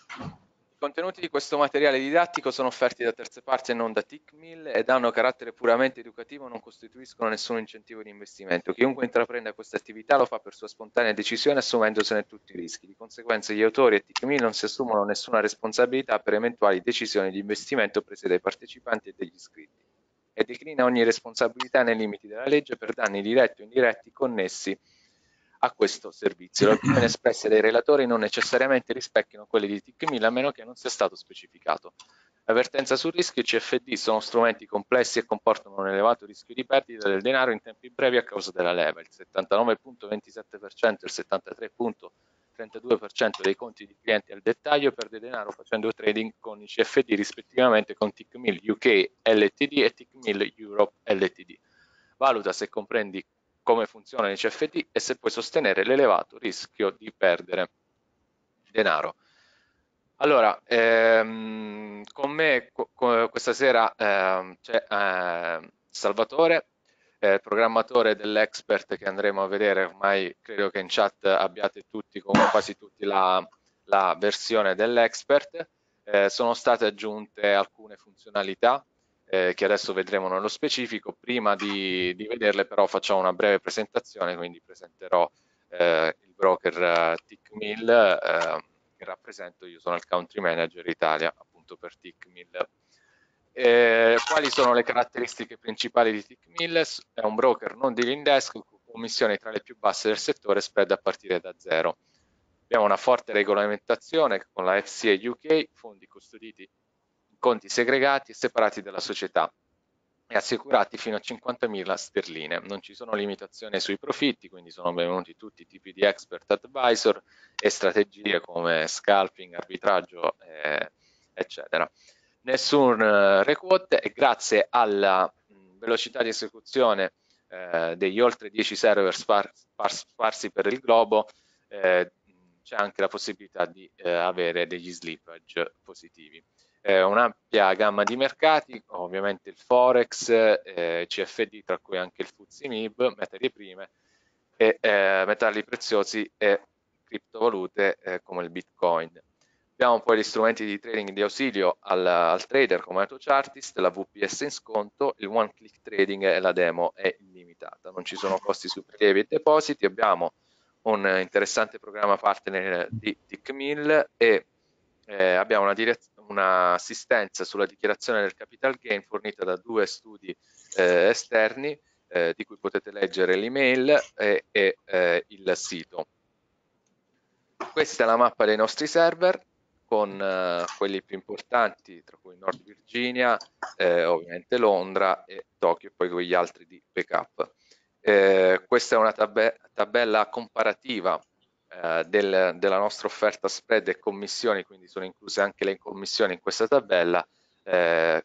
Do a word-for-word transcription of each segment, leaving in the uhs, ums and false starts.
I contenuti di questo materiale didattico sono offerti da terze parti e non da TICMIL ed hanno carattere puramente educativo, non costituiscono nessun incentivo di investimento. Chiunque intraprenda questa attività lo fa per sua spontanea decisione, assumendosene tutti i rischi. Di conseguenza gli autori e TICMIL non si assumono nessuna responsabilità per eventuali decisioni di investimento prese dai partecipanti e degli iscritti, e declina ogni responsabilità nei limiti della legge per danni diretti o indiretti connessi a questo servizio. Le opinioni espresse dai relatori non necessariamente rispecchiano quelle di TICMIL a meno che non sia stato specificato. L'avvertenza sul rischio: i C F D sono strumenti complessi e comportano un elevato rischio di perdita del denaro in tempi brevi a causa della leva. Il settantanove virgola ventisette per cento e il settantatré virgola trentadue per cento dei conti di clienti al dettaglio perde denaro facendo trading con i C F D, rispettivamente con TICMIL U K L T D e TICMIL Europe L T D. Valuta se comprendi come funzionano i C F D e se puoi sostenere l'elevato rischio di perdere denaro. Allora, ehm, con me co questa sera ehm, c'è eh, Salvatore, eh, programmatore dell'Expert, che andremo a vedere. Ormai credo che in chat abbiate tutti, come quasi tutti, la, la versione dell'Expert. Eh, sono state aggiunte alcune funzionalità eh, che adesso vedremo nello specifico. Prima di, di vederle però facciamo una breve presentazione, quindi presenterò eh, il broker eh, TICMIL eh, che rappresento. Io sono il Country Manager Italia appunto per TICMIL. Eh, quali sono le caratteristiche principali di TICMIL? È un broker non dealing desk con commissioni tra le più basse del settore, spread a partire da zero. Abbiamo una forte regolamentazione con la F C A U K, fondi custoditi in conti segregati e separati dalla società e assicurati fino a cinquantamila sterline. Non ci sono limitazioni sui profitti, quindi sono benvenuti tutti i tipi di expert advisor e strategie come scalping, arbitraggio, eh, eccetera. Nessun eh, requote, e grazie alla mh, velocità di esecuzione eh, degli oltre dieci server spar spar sparsi per il globo, eh, c'è anche la possibilità di eh, avere degli slippage positivi. Eh, un'ampia gamma di mercati, ovviamente il Forex, eh, C F D, tra cui anche il F T S E M I B, materie prime, e eh, metalli preziosi e criptovalute eh, come il Bitcoin. Abbiamo poi gli strumenti di trading di ausilio al, al trader come AutoChartist, la V P S in sconto, il One Click Trading e la demo è illimitata. Non ci sono costi su prelievi e depositi. Abbiamo un interessante programma partner di TICMIL e eh, abbiamo una un'assistenza sulla dichiarazione del capital gain fornita da due studi eh, esterni, eh, di cui potete leggere l'email e, e eh, il sito. Questa è la mappa dei nostri server con eh, quelli più importanti, tra cui Nord Virginia, eh, ovviamente Londra e Tokyo, e poi con gli altri di backup. Eh, questa è una tab tabella comparativa eh, del, della nostra offerta spread e commissioni, quindi sono incluse anche le commissioni in questa tabella, eh,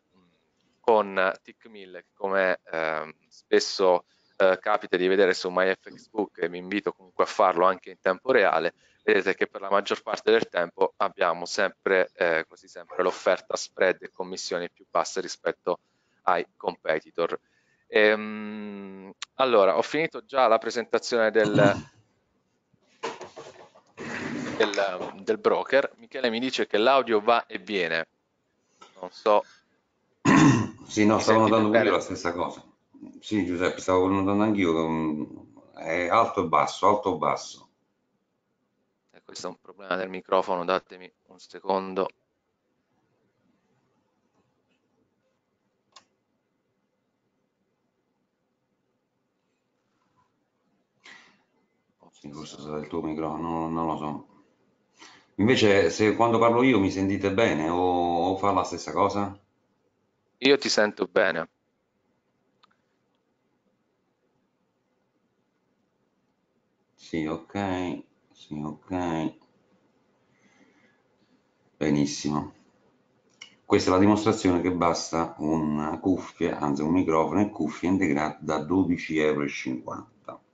con TICMIL, come eh, spesso eh, capita di vedere su MyFXBook, e vi invito comunque a farlo anche in tempo reale. Vedete che per la maggior parte del tempo abbiamo sempre, eh, quasi sempre, l'offerta spread e commissioni più basse rispetto ai competitor. Ehm, allora, ho finito già la presentazione del, del, del broker. Michele mi dice che l'audio va e viene. Non so, Sì, no, mi stavo sentite notando pure io bene? la stessa cosa. Sì, Giuseppe, stavo notando anch'io che um, è alto e basso, alto e basso. E questo è un problema del microfono, datemi un secondo. Sì, forse Ops. sarà il tuo microfono, non, non lo so. Invece, se quando parlo io mi sentite bene o, o fa la stessa cosa? Io ti sento bene. Sì, ok, sì, ok. Benissimo. Questa è la dimostrazione che basta una cuffia, anzi un microfono e cuffia integrate da dodici e cinquanta euro.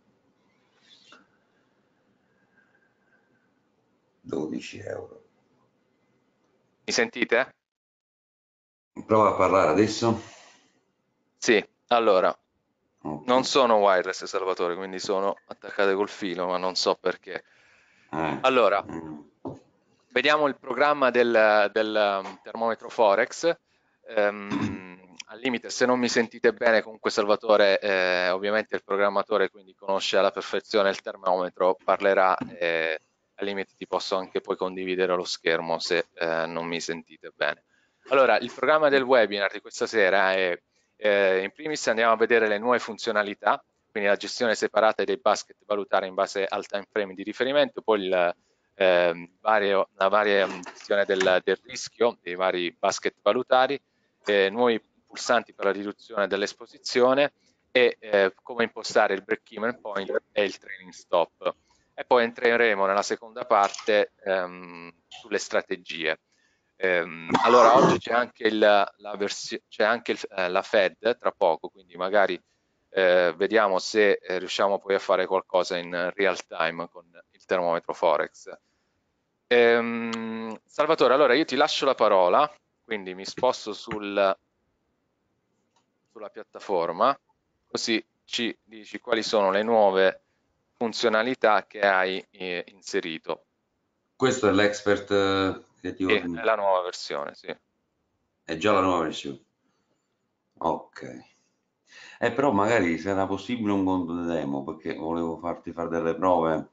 dodici euro. Mi sentite? Prova a parlare adesso. Sì, allora, Ok. non sono wireless, Salvatore, quindi sono attaccate col filo, ma non so perché. Eh, Allora, eh. vediamo il programma del, del termometro Forex. Um, al limite, se non mi sentite bene, comunque Salvatore eh, ovviamente è il programmatore, quindi conosce alla perfezione il termometro, parlerà e al limite ti posso anche poi condividere lo schermo se eh, non mi sentite bene. Allora, il programma del webinar di questa sera è, eh, in primis andiamo a vedere le nuove funzionalità, quindi la gestione separata dei basket valutari in base al time frame di riferimento, poi il, eh, vario, la varia gestione del, del rischio dei vari basket valutari, eh, nuovi pulsanti per la riduzione dell'esposizione e eh, come impostare il break-even point e il trailing stop. E poi entreremo nella seconda parte ehm, sulle strategie. Ehm, allora, oggi c'è anche, il, la, versione, c'è anche il, eh, la Fed tra poco, quindi magari eh, vediamo se eh, riusciamo poi a fare qualcosa in real time con il termometro Forex. Ehm, Salvatore, allora io ti lascio la parola, quindi mi sposto sul, sulla piattaforma, così ci dici quali sono le nuove funzionalità che hai eh, inserito. Questo è l'expert eh, che ti Sì, ho... è la nuova versione, sì. È già la nuova versione. Ok. Eh, però magari se era possibile un conto di demo, perché volevo farti fare delle prove,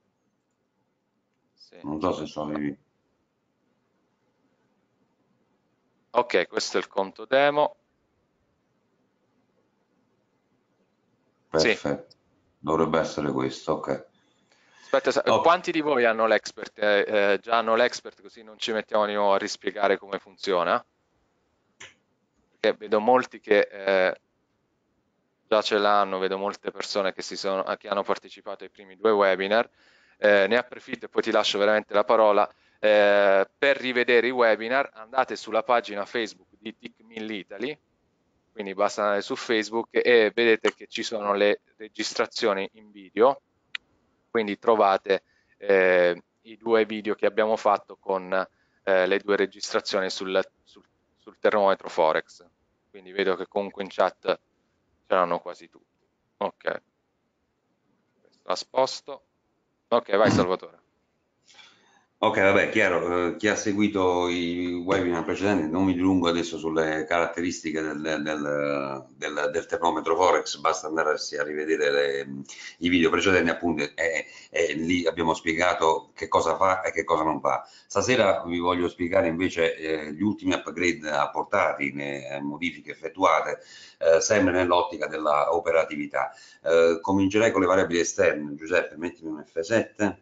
Sì, non so se so aspetta. avevi. Ok, questo è il conto demo. Sì. Perfetto, dovrebbe essere questo, ok. Aspetta, Ok. quanti di voi hanno l'expert? Eh, eh, già hanno l'expert, così non ci mettiamo di nuovo a rispiegare come funziona? Perché vedo molti che eh, già ce l'hanno, vedo molte persone che, si sono, che hanno partecipato ai primi due webinar. Eh, ne approfitto e poi ti lascio veramente la parola. Eh, per rivedere i webinar andate sulla pagina Facebook di TICMIL Italy, quindi basta andare su Facebook e vedete che ci sono le registrazioni in video, quindi trovate eh, i due video che abbiamo fatto con eh, le due registrazioni sul, sul, sul termometro Forex. Quindi vedo che comunque in chat ce l'hanno quasi tutti. Ok, la sposto. Ok, vai Salvatore. Ok, vabbè, chiaro, eh, chi ha seguito i webinar precedenti, non mi dilungo adesso sulle caratteristiche del, del, del, del termometro Forex, basta andarsi a rivedere le, i video precedenti, appunto, e, e lì abbiamo spiegato che cosa fa e che cosa non fa. Stasera vi voglio spiegare invece eh, gli ultimi upgrade apportati, le modifiche effettuate, eh, sempre nell'ottica della operatività. Eh, comincerei con le variabili esterne. Giuseppe, mettimi un F sette.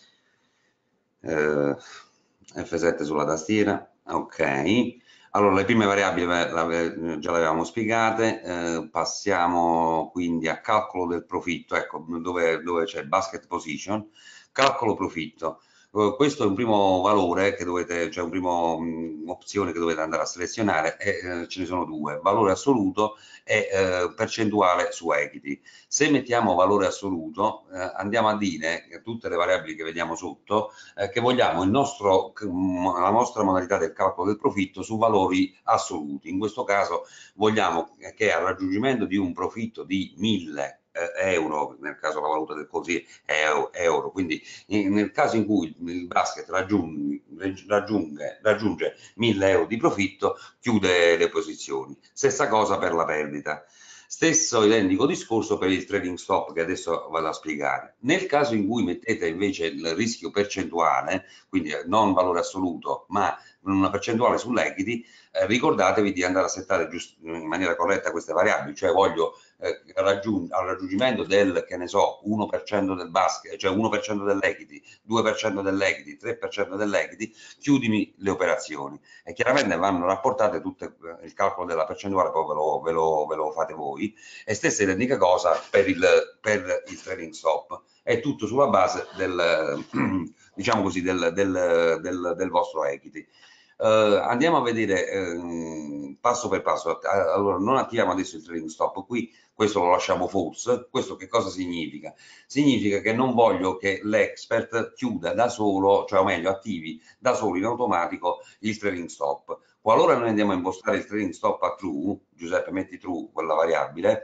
Eh, F sette sulla tastiera, ok. Allora, le prime variabili già le avevamo spiegate, eh, passiamo quindi a calcolo del profitto, ecco, dove, dove c'è basket position, calcolo profitto. Uh, questo è un primo valore che dovete, cioè un primo mh, opzione che dovete andare a selezionare e eh, ce ne sono due, valore assoluto e eh, percentuale su equity. Se mettiamo valore assoluto eh, andiamo a dire che tutte le variabili che vediamo sotto eh, che vogliamo il nostro, la nostra modalità del calcolo del profitto su valori assoluti. In questo caso vogliamo che al raggiungimento di un profitto di mille euro, nel caso la valuta del così è euro, quindi in, nel caso in cui il basket raggiunge, raggiunge, raggiunge mille euro di profitto, chiude le posizioni. Stessa cosa per la perdita. Stesso identico discorso per il trading stop che adesso vado a spiegare. Nel caso in cui mettete invece il rischio percentuale, quindi non valore assoluto, ma una percentuale sull'equity, eh, ricordatevi di andare a settare giust- in maniera corretta queste variabili, cioè voglio eh, raggiung- al raggiungimento del, che ne so, uno per cento del basket, cioè uno per cento dell'equity, due per cento dell'equity, tre per cento dell'equity, chiudimi le operazioni. E chiaramente vanno rapportate tutte, il calcolo della percentuale, poi ve lo, ve lo, ve lo fate voi, e stessa identica cosa per il, per il trading stop. È tutto sulla base del, diciamo così, del, del, del, del vostro equity. Uh, andiamo a vedere um, passo per passo. Allora, non attiviamo adesso il trading stop qui, questo lo lasciamo false. Questo che cosa significa? Significa che non voglio che l'expert chiuda da solo, cioè o meglio attivi da solo in automatico il trading stop. Qualora noi andiamo a impostare il trading stop a true, Giuseppe metti true quella variabile,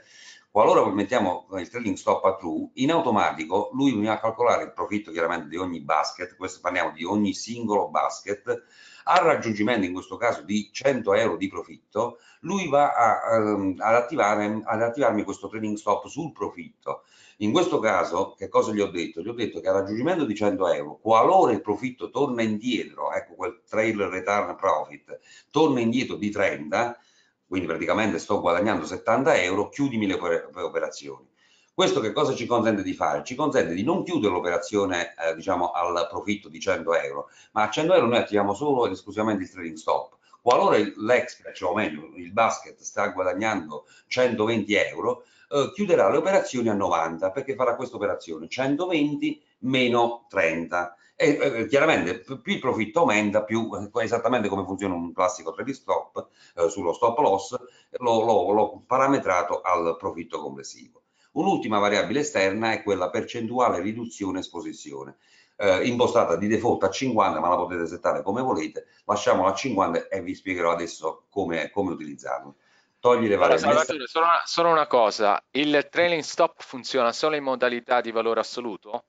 Qualora mettiamo il trailing stop a true, in automatico lui mi va a calcolare il profitto chiaramente di ogni basket, questo parliamo di ogni singolo basket, al raggiungimento in questo caso di cento euro di profitto, lui va a, um, ad, attivare, ad attivarmi questo trailing stop sul profitto. In questo caso, che cosa gli ho detto? Gli ho detto che al raggiungimento di cento euro, qualora il profitto torna indietro, ecco quel trail return profit, torna indietro di trenta, quindi praticamente sto guadagnando settanta euro, chiudimi le operazioni. Questo che cosa ci consente di fare? Ci consente di non chiudere l'operazione eh, diciamo al profitto di cento euro, ma a cento euro noi attiviamo solo ed esclusivamente il trading stop. Qualora l'expert, cioè, o meglio il basket, sta guadagnando centoventi euro, eh, chiuderà le operazioni a novanta, perché farà questa operazione centoventi meno trenta. E eh, chiaramente più il profitto aumenta, più esattamente come funziona un classico trading stop eh, sullo stop loss, l'ho parametrato al profitto complessivo. Un'ultima variabile esterna è quella percentuale riduzione esposizione, eh, impostata di default a cinquanta, ma la potete settare come volete, lasciamola a cinquanta e vi spiegherò adesso come, come utilizzarla. Togli le Allora, variabili Salvatore, solo una, solo una cosa, il trailing stop funziona solo in modalità di valore assoluto?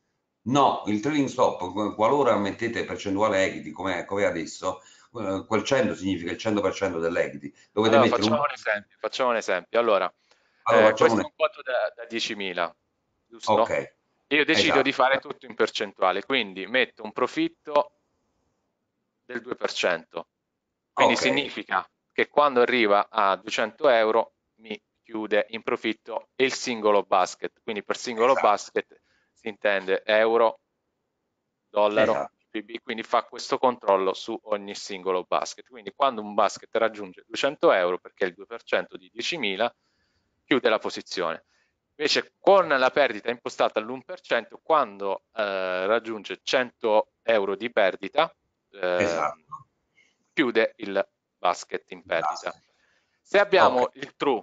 No, il trading stop, qualora mettete percentuale equity come, come adesso, eh, quel cento significa il cento per cento dell'equity. Dovete Allora, mettere un... facciamo un esempio, facciamo un esempio. Allora, Allora eh, facciamo questo un... è un conto da, da diecimila, Ok, giusto? Io decido di esatto, fare tutto in percentuale, quindi metto un profitto del due per cento. Quindi ok, significa che quando arriva a duecento euro mi chiude in profitto il singolo basket. Quindi per singolo esatto, basket si intende euro, dollaro, esatto, P B, quindi fa questo controllo su ogni singolo basket. Quindi quando un basket raggiunge duecento euro, perché è il due per cento di diecimila, chiude la posizione. Invece con la perdita impostata all'uno per cento, quando eh, raggiunge cento euro di perdita, eh, esatto. chiude il basket in perdita. Basta. Se Ok, abbiamo il true,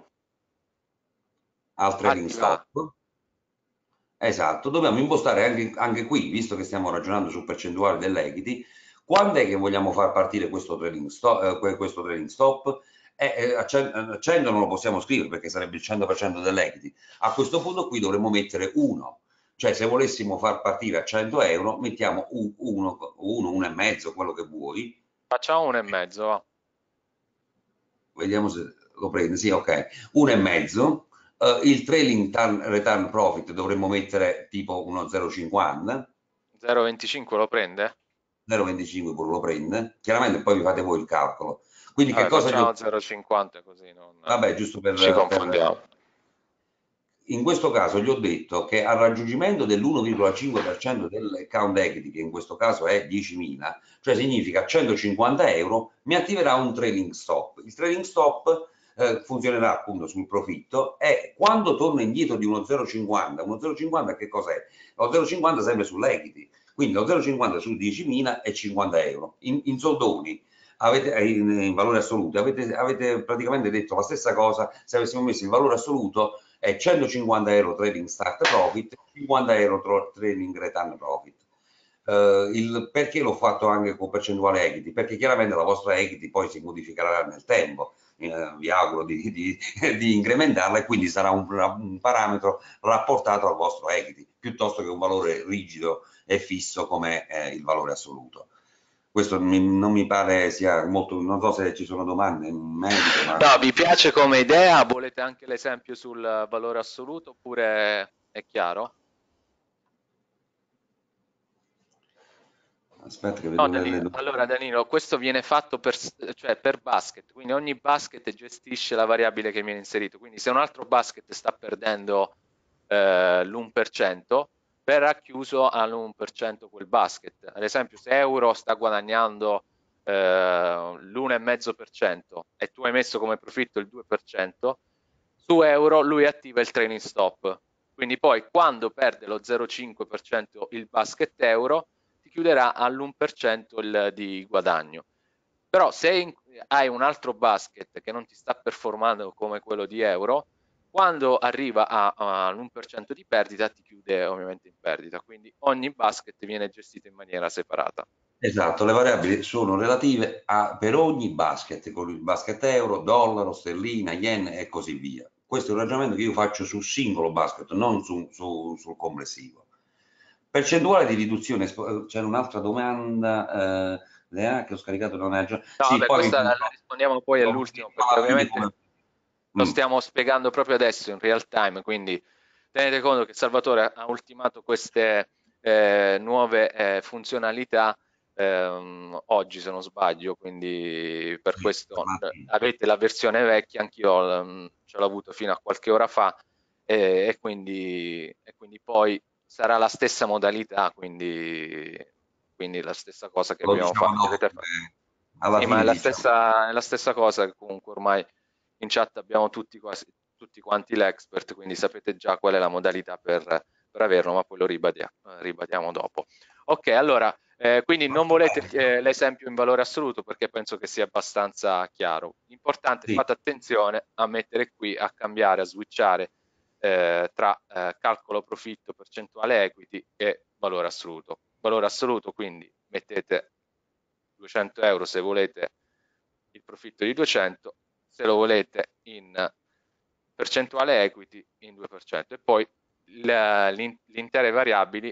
al trading attiva, stop. Esatto, dobbiamo impostare anche, anche qui, visto che stiamo ragionando su percentuale dell'equity, quando è che vogliamo far partire questo trading stop? Eh, questo trading stop? Eh, eh, a cento non lo possiamo scrivere perché sarebbe il cento per cento dell'equity. A questo punto qui dovremmo mettere uno, cioè se volessimo far partire a cento euro mettiamo uno, uno e mezzo, quello che vuoi. facciamo uno e mezzo, va. Vediamo se lo prende, sì, ok, uno e mezzo. Uh, il trailing return profit dovremmo mettere tipo uno zero virgola cinquanta, zero virgola venticinque lo prende? zero virgola venticinque pure lo prende, chiaramente poi vi fate voi il calcolo. Quindi che Vabbè, cosa gli ho... facciamo zero virgola cinquanta così non Vabbè, giusto ci per, per... confondiamo. In questo caso gli ho detto che al raggiungimento dell'uno virgola cinque per cento del count equity, che in questo caso è diecimila, cioè significa centocinquanta euro, mi attiverà un trailing stop. Il trailing stop eh, funzionerà appunto sul profitto e quando torna indietro di uno zero virgola cinquanta, uno zero virgola cinquanta che cos'è? Lo zero virgola cinquanta sempre sull'equity, quindi lo zero virgola cinquanta su diecimila è cinquanta euro. In, in soldoni, avete, in, in valore assoluto, avete, avete praticamente detto la stessa cosa se avessimo messo il valore assoluto è centocinquanta euro trading start profit, cinquanta euro trading return profit. Uh, il, perché l'ho fatto anche con percentuale equity? Perché chiaramente la vostra equity poi si modificherà nel tempo, uh, vi auguro di, di, di incrementarla e quindi sarà un, un parametro rapportato al vostro equity, piuttosto che un valore rigido e fisso come eh, il valore assoluto. Questo mi, non mi pare sia molto, non so se ci sono domande in merito, ma... No, vi piace come idea? Volete anche l'esempio sul valore assoluto oppure è chiaro? Aspetta che No, vedo le, le Danilo. domande. Allora, Danilo, questo viene fatto per, s- cioè per basket, quindi ogni basket gestisce la variabile che viene inserito. Quindi se un altro basket sta perdendo eh, l'uno per cento, verrà chiuso all'uno per cento quel basket. Ad esempio, se Euro sta guadagnando eh, l'uno virgola cinque per cento e tu hai messo come profitto il due per cento, su Euro lui attiva il trailing stop. Quindi poi quando perde lo zero virgola cinque per cento il basket Euro, ti chiuderà all'uno per cento il, di guadagno. Però se in, hai un altro basket che non ti sta performando come quello di Euro, quando arriva all'uno per cento di perdita ti chiude ovviamente in perdita, quindi ogni basket viene gestito in maniera separata. Esatto, le variabili sono relative a, per ogni basket, con il basket euro, dollaro, sterlina, yen e così via. Questo è un ragionamento che io faccio sul singolo basket, non su, su, sul complessivo. Percentuale di riduzione, c'è un'altra domanda eh, che ho scaricato, non è già... No, Sì, vabbè, poi questa la rispondiamo poi all'ultimo, perché alla fine ovviamente come... lo Mm, stiamo spiegando proprio adesso in real time, quindi tenete conto che Salvatore ha ultimato queste eh, nuove eh, funzionalità ehm, oggi, se non sbaglio, quindi per sì, questo eh, avete la versione vecchia, anch'io mm, ce l'ho avuto fino a qualche ora fa e, e quindi, e quindi poi sarà la stessa modalità, quindi, quindi la stessa cosa che lo abbiamo diciamo fatto, che dopo, avete fatto. eh, alla Sì, ma è fine la diciamo. stessa, è la stessa cosa che comunque ormai in chat abbiamo tutti, quasi, tutti quanti l'expert, quindi sapete già qual è la modalità per, per averlo, ma poi lo ribadia, ribadiamo dopo. Ok, allora, eh, quindi non volete eh, l'esempio in valore assoluto perché penso che sia abbastanza chiaro. Importante, Sì, fate attenzione a mettere qui, a cambiare, a switchare eh, tra eh, calcolo profitto, percentuale equity e valore assoluto. Valore assoluto, quindi mettete duecento euro se volete il profitto di duecento, se lo volete in percentuale equity in due per cento e poi le intere variabili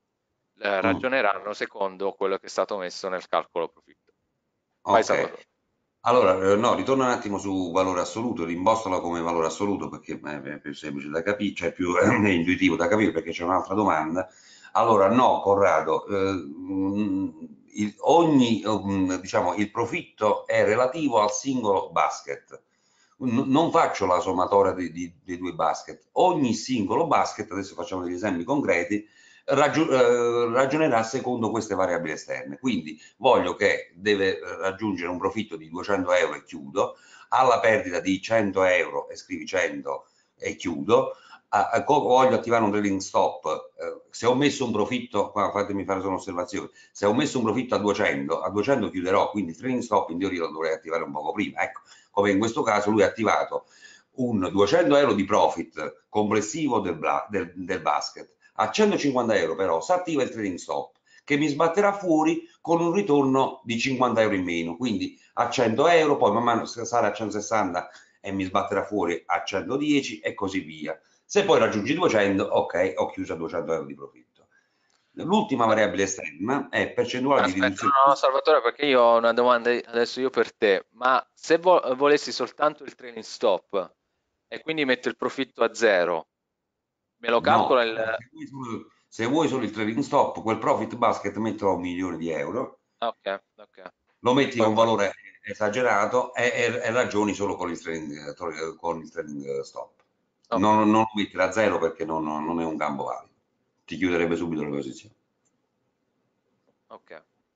eh, mm, ragioneranno secondo quello che è stato messo nel calcolo profitto. Vai ok. Salvatore. Allora, eh, no, ritorno un attimo su valore assoluto, rimbostola come valore assoluto perché eh, è più semplice da capire, cioè più è intuitivo da capire perché c'è un'altra domanda. Allora, no, Corrado, eh, mm, il, ogni, mm, diciamo, il profitto è relativo al singolo basket. N- non faccio la sommatoria di- di- dei due basket. Ogni singolo basket, adesso facciamo degli esempi concreti, ragio- eh, ragionerà secondo queste variabili esterne. Quindi voglio che deve raggiungere un profitto di duecento euro e chiudo, alla perdita di cento euro e scrivi cento e chiudo, a, a, voglio attivare un trading stop, eh, se ho messo un profitto, qua fatemi fare solo un'osservazione, se ho messo un profitto a duecento, a duecento chiuderò, quindi il trading stop in teoria lo dovrei attivare un poco prima, ecco, come in questo caso lui ha attivato un duecento euro di profit complessivo del, del, del basket, a centocinquanta euro però si attiva il trading stop che mi sbatterà fuori con un ritorno di cinquanta euro in meno, quindi a cento euro, poi man mano sarà a centosessanta e mi sbatterà fuori a centodieci e così via. Se poi raggiungi duecento, ok, ho chiuso a duecento euro di profitto. L'ultima variabile esterna è percentuale di Aspetta, riduzione. no, no, Salvatore, perché io ho una domanda adesso io per te, ma se vo volessi soltanto il trailing stop e quindi metto il profitto a zero, me lo No, calcola il... se vuoi, solo, se vuoi solo il trading stop, quel profit basket metterò un milione di euro, Ok, ok. lo metti Poi con faccio... valore esagerato e, e, e ragioni solo con il trading, con il trading stop. Ok, Non, non lo mettere a zero perché non, non è un campo valido, ti chiuderebbe subito le posizioni. ok.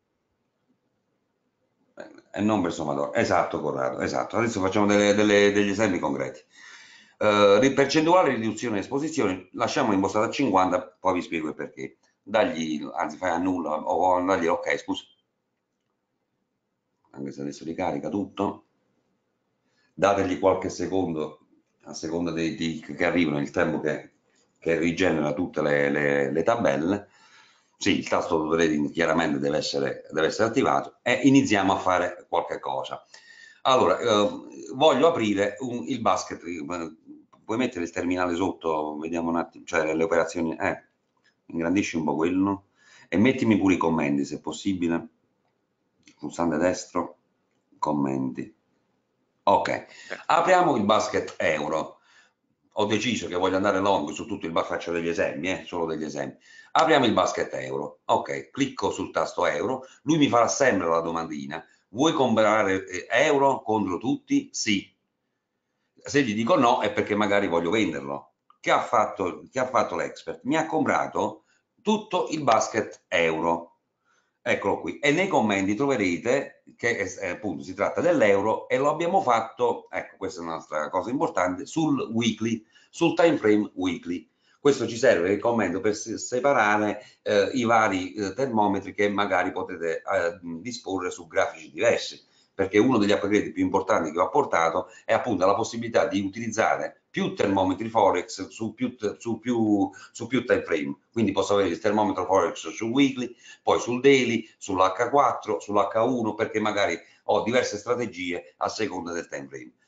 E non per sommatore. Esatto, Corrado, esatto. Adesso facciamo delle, delle, degli esempi concreti. Uh, percentuale di riduzione esposizione, lasciamo impostata a cinquanta, poi vi spiego il perché. Dagli, anzi fai a nulla o dagli ok, scusa. Anche se adesso ricarica tutto. Dategli qualche secondo, a seconda dei tick che arrivano, il tempo che, che rigenera tutte le, le, le tabelle. Sì, il tasto trading chiaramente deve essere, deve essere attivato e iniziamo a fare qualche cosa. Allora, eh, voglio aprire un, il basket, puoi mettere il terminale sotto, vediamo un attimo, cioè le operazioni, eh, ingrandisci un po' quello e mettimi pure i commenti se possibile, pulsante destro, commenti. Ok, Ok. apriamo il basket euro. Ho deciso che voglio andare long su tutto il basket, faccio degli esempi, eh, solo degli esempi. Apriamo il basket euro. Ok, clicco sul tasto euro, lui mi farà sempre la domandina. Vuoi comprare euro contro tutti? Sì. Se gli dico no è perché magari voglio venderlo. Che ha fatto, che ha fatto l'expert? Mi ha comprato tutto il basket euro. Eccolo qui. E nei commenti troverete che eh, appunto si tratta dell'euro e lo abbiamo fatto, ecco, questa è un'altra cosa importante, sul weekly, sul time frame weekly. Questo ci serve il commento per separare eh, i vari eh, termometri che magari potete eh, disporre su grafici diversi, perché uno degli upgrade più importanti che ho portato è appunto la possibilità di utilizzare più termometri Forex su più, su più, su più time frame. Quindi posso avere il termometro Forex sul weekly, poi sul daily, sull'H quattro, sull'H uno, perché magari ho diverse strategie a seconda del time frame.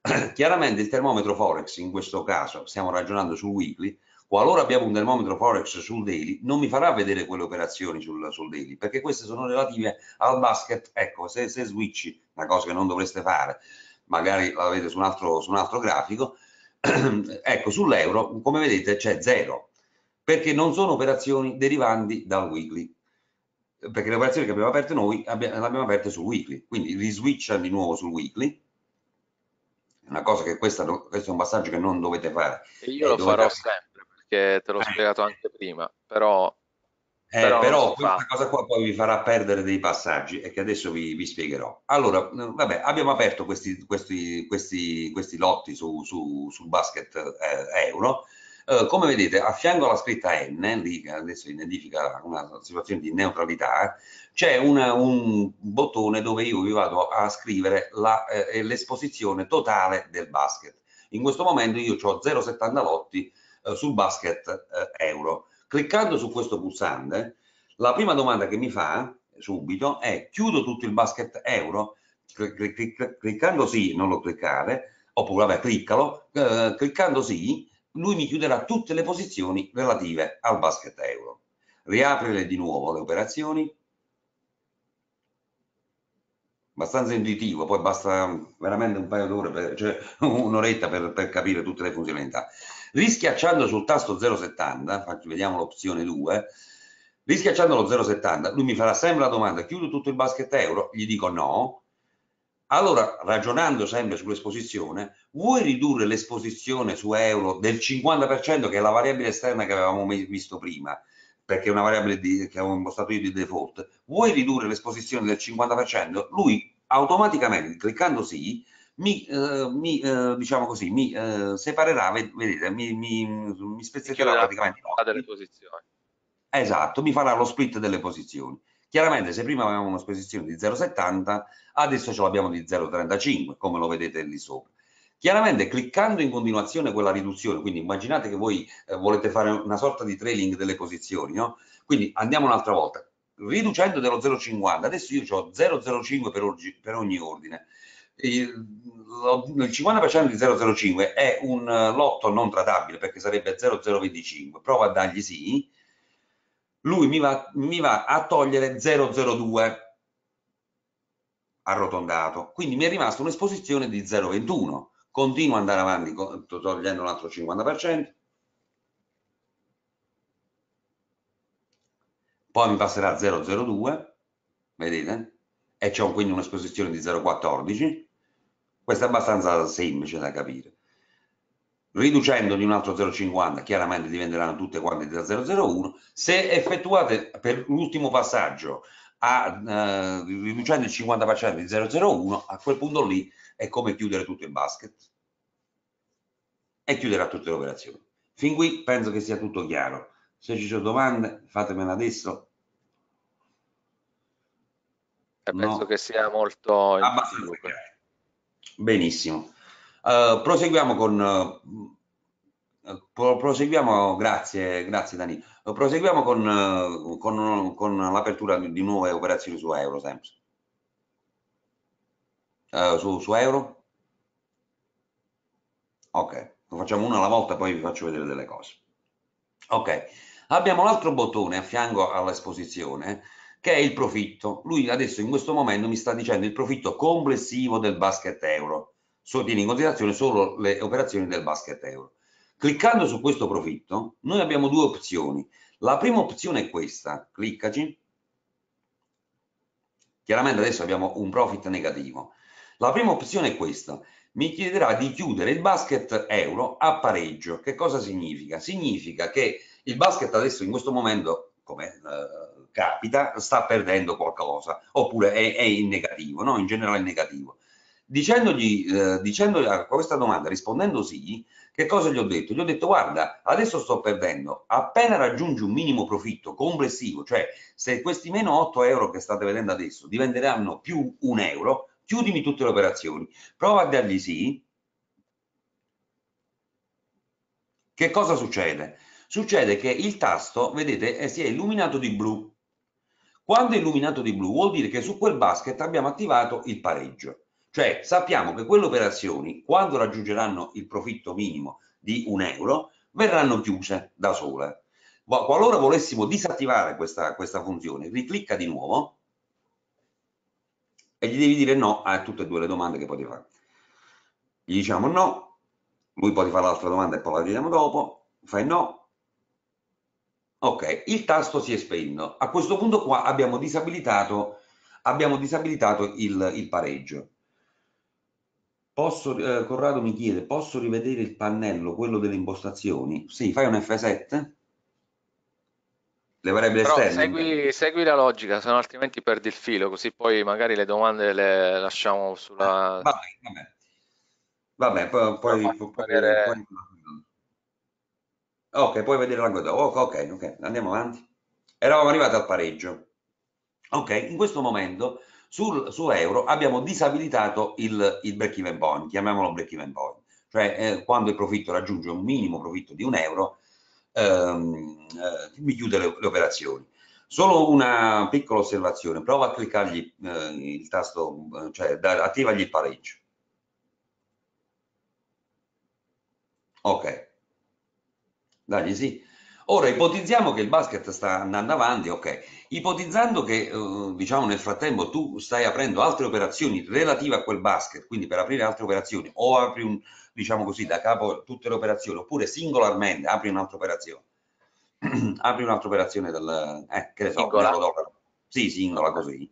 chiaramente il termometro Forex, in questo caso stiamo ragionando sul weekly, qualora abbiamo un termometro Forex sul daily, non mi farà vedere quelle operazioni sul, sul daily, perché queste sono relative al basket. Ecco, se, se switchi, una cosa che non dovreste fare, magari la vedete su un altro, su un altro grafico, ecco, sull'euro, come vedete, c'è zero, perché non sono operazioni derivanti dal weekly, perché le operazioni che abbiamo aperte noi le abbiamo aperte sul weekly, quindi riswitcha di nuovo sul weekly. Una cosa che questa, questo è un passaggio che non dovete fare. E io Eh, lo dovete... farò sempre, perché te l'ho Eh, spiegato anche prima, però, Eh, però non però si fa. questa cosa qua poi vi farà perdere dei passaggi e che adesso vi, vi spiegherò. Allora, vabbè, abbiamo aperto questi, questi, questi, questi lotti su, su, sul basket eh, euro. Eh, come vedete, a fianco alla scritta N, lì che adesso identifica una situazione di neutralità, c'è un bottone dove io vi vado a scrivere eh, l'esposizione totale del basket. In questo momento io ho zero virgola settanta lotti eh, sul basket eh, euro. Cliccando su questo pulsante, la prima domanda che mi fa subito è: chiudo tutto il basket euro? Cliccando sì, non lo cliccare, oppure vabbè, cliccalo, eh, cliccando sì, lui mi chiuderà tutte le posizioni relative al basket euro. Riaprile di nuovo le operazioni. Abbastanza intuitivo, poi basta veramente un paio d'ore, cioè un'oretta per, per capire tutte le funzionalità. Rischiacciando sul tasto zero virgola settanta, infatti vediamo l'opzione due, rischiacciando lo zero virgola settanta, lui mi farà sempre la domanda: chiudo tutto il basket euro? Gli dico no. Allora, ragionando sempre sull'esposizione, vuoi ridurre l'esposizione su euro del cinquanta per cento, che è la variabile esterna che avevamo visto prima, perché è una variabile di, che avevo impostato io di default, vuoi ridurre l'esposizione del cinquanta per cento? Lui automaticamente, cliccando sì, mi, eh, mi eh, diciamo così, mi eh, separerà, vedete, mi, mi, mi spezzetterà praticamente delle posizioni. Esatto, mi farà lo split delle posizioni. Chiaramente se prima avevamo un'esposizione di zero virgola settanta, adesso ce l'abbiamo di zero virgola trentacinque, come lo vedete lì sopra. Chiaramente cliccando in continuazione quella riduzione, quindi immaginate che voi eh, volete fare una sorta di trailing delle posizioni, no? Quindi andiamo un'altra volta, riducendo dello zero virgola cinquanta, adesso io ho zero virgola zero cinque per, per ogni ordine. Il, il cinquanta per cento di zero virgola zero cinque è un lotto non tradabile, perché sarebbe zero virgola zero venticinque, prova a dargli sì, lui mi va, mi va a togliere zero virgola zero due arrotondato, quindi mi è rimasta un'esposizione di zero virgola ventuno. Continuo ad andare avanti togliendo un altro cinquanta per cento, poi mi passerà a zero virgola zero due, vedete? E c'ho quindi un'esposizione di zero virgola quattordici. Questo è abbastanza semplice da capire. Riducendo di un altro zero virgola cinquanta, chiaramente diventeranno tutte quante da zero virgola zero uno. Se effettuate per l'ultimo passaggio a, eh, riducendo il cinquanta per cento di zero virgola zero uno, a quel punto lì è come chiudere tutto il basket e chiuderà tutte le operazioni. Fin qui penso che sia tutto chiaro. Se ci sono domande, fatemele adesso. E penso No, che sia molto abbastanza intuitivo. chiaro. Benissimo. Uh, proseguiamo con uh, pro proseguiamo, grazie, grazie Dani. Uh, proseguiamo con, uh, con, con l'apertura di nuove operazioni su euro, sempre. Uh, su, su euro? Ok, lo facciamo una alla volta, poi vi faccio vedere delle cose. Ok, abbiamo l'altro bottone a fianco all'esposizione che è il profitto. Lui adesso in questo momento mi sta dicendo il profitto complessivo del basket euro. So, tiene in considerazione solo le operazioni del basket euro. Cliccando su questo profitto, noi abbiamo due opzioni. La prima opzione è questa, cliccaci. Chiaramente adesso abbiamo un profit negativo. La prima opzione è questa. Mi chiederà di chiudere il basket euro a pareggio. Che cosa significa? Significa che il basket adesso in questo momento, come eh, capita, sta perdendo qualcosa, oppure è, è in negativo, no? In generale in negativo. Dicendogli, eh, dicendogli a questa domanda, rispondendo sì, che cosa gli ho detto? Gli ho detto: guarda, adesso sto perdendo, appena raggiungi un minimo profitto complessivo, cioè se questi meno otto euro che state vedendo adesso diventeranno più un euro, chiudimi tutte le operazioni. Prova a dargli sì. Che cosa succede? Succede che il tasto, vedete, si è illuminato di blu. Quando è illuminato di blu vuol dire che su quel basket abbiamo attivato il pareggio. Cioè sappiamo che quelle operazioni, quando raggiungeranno il profitto minimo di un euro, verranno chiuse da sole. Qualora volessimo disattivare questa, questa funzione, riclicca di nuovo e gli devi dire no a tutte e due le domande che potete fare. Gli diciamo no, lui poi ti fa l'altra domanda e poi la vediamo dopo, fai no. Ok, il tasto si è spento. A questo punto qua abbiamo disabilitato, abbiamo disabilitato il, il pareggio. Posso, eh, Corrado mi chiede, posso rivedere il pannello, quello delle impostazioni? Sì, fai un F sette? Le variabili Però esterne? segui, segui la logica, se no altrimenti perdi il filo, così poi magari le domande le lasciamo sulla... Vabbè, vabbè. Vabbè, poi, Però poi, fammi poi, vedere... poi- Ok, puoi vedere la coda. Ok, ok, ok, andiamo avanti. Eravamo arrivati al pareggio. Ok, in questo momento sul, su euro abbiamo disabilitato il, il break even point, chiamiamolo break even point, cioè eh, quando il profitto raggiunge un minimo profitto di un euro, ehm, eh, mi chiude le, le operazioni. Solo una piccola osservazione, prova a cliccargli eh, il tasto, eh, cioè da, attivagli il pareggio. Ok, dagli sì. Ora ipotizziamo che il basket sta andando avanti, ok. Ipotizzando che, eh, diciamo, nel frattempo tu stai aprendo altre operazioni relative a quel basket, quindi per aprire altre operazioni, o apri un, diciamo così, da capo tutte le operazioni, oppure singolarmente apri un'altra operazione. Apri un'altra operazione del, eh, che ne so, un Singola. euro dollaro. Sì, singola Ok. così.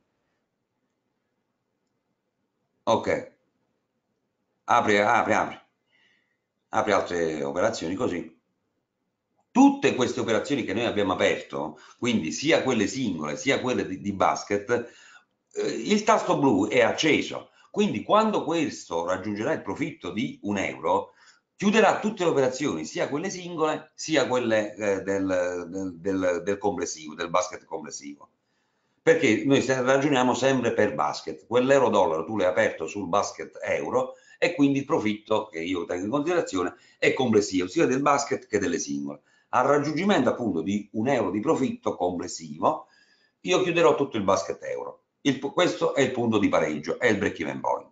Ok. Apri, apri, apri. Apri altre operazioni così. Tutte queste operazioni che noi abbiamo aperto, quindi sia quelle singole sia quelle di, di basket, eh, il tasto blu è acceso. Quindi quando questo raggiungerà il profitto di un euro, chiuderà tutte le operazioni, sia quelle singole sia quelle eh, del, del, del, del complessivo, del basket complessivo. Perché noi ragioniamo sempre per basket. Quell'euro dollaro tu l'hai aperto sul basket euro e quindi il profitto che io tengo in considerazione è complessivo, sia del basket che delle singole. Al raggiungimento appunto di un euro di profitto complessivo, io chiuderò tutto il basket euro. Il, questo è il punto di pareggio, è il break even point.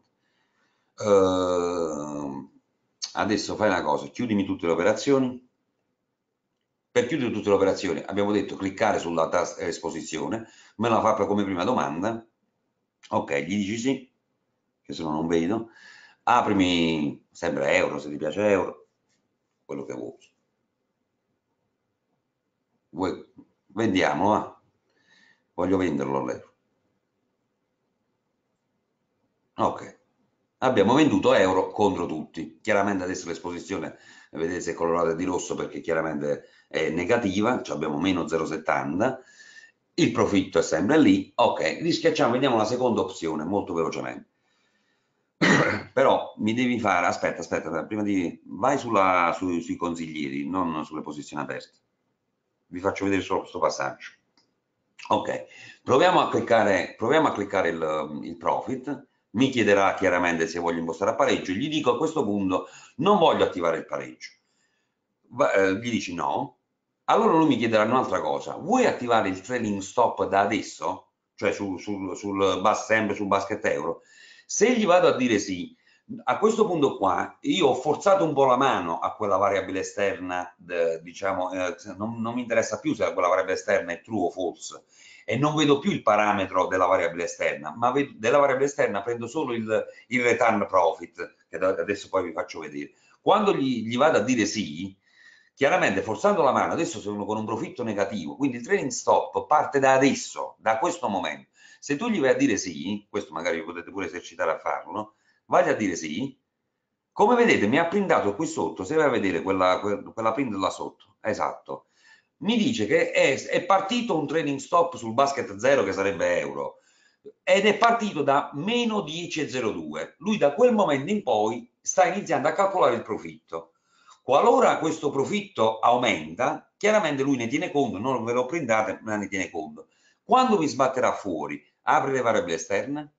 Uh, adesso fai una cosa, chiudimi tutte le operazioni. Per chiudere tutte le operazioni abbiamo detto cliccare sulla tasta esposizione, me la fa come prima domanda. Ok, gli dici sì, che se no non vedo. Aprimi sempre euro, se ti piace euro, quello che vuoi. Vuoi vendiamo, va. Voglio venderlo all'euro. Ok, abbiamo venduto euro contro tutti. Chiaramente adesso l'esposizione, vedete, se è colorata di rosso perché chiaramente è negativa, cioè abbiamo meno zero virgola settanta. Il profitto è sempre lì. Ok, rischiacciamo, vediamo la seconda opzione molto velocemente. Però mi devi fare, aspetta, aspetta, prima di, vai sulla, su, sui consiglieri, non sulle posizioni aperte. Vi faccio vedere solo questo passaggio. Ok, proviamo a cliccare, proviamo a cliccare il, il profit, mi chiederà chiaramente se voglio impostare a pareggio, gli dico a questo punto non voglio attivare il pareggio. Va, eh, gli dici no, allora lui mi chiederà un'altra cosa, vuoi attivare il trailing stop da adesso? Cioè sul, sul, sul bas, sempre sul basket euro? Se gli vado a dire sì, a questo punto qua io ho forzato un po' la mano a quella variabile esterna, de, diciamo, eh, non, non mi interessa più se quella variabile esterna è true o false, e non vedo più il parametro della variabile esterna, ma vedo, della variabile esterna prendo solo il, il return profit, che adesso poi vi faccio vedere. Quando gli, gli vado a dire sì, chiaramente forzando la mano, adesso sono con un profitto negativo, quindi il trailing stop parte da adesso, da questo momento. Se tu gli vai a dire sì, questo magari potete pure esercitare a farlo, vai a dire sì, come vedete mi ha printato qui sotto, se vai a vedere quella, quella print là sotto, esatto, mi dice che è, è partito un trailing stop sul basket zero che sarebbe euro, ed è partito da meno dieci virgola zero due. Lui da quel momento in poi sta iniziando a calcolare il profitto. Qualora questo profitto aumenta, chiaramente lui ne tiene conto, non ve l'ho printate, ma ne tiene conto. Quando mi sbatterà fuori, apri le variabili esterne,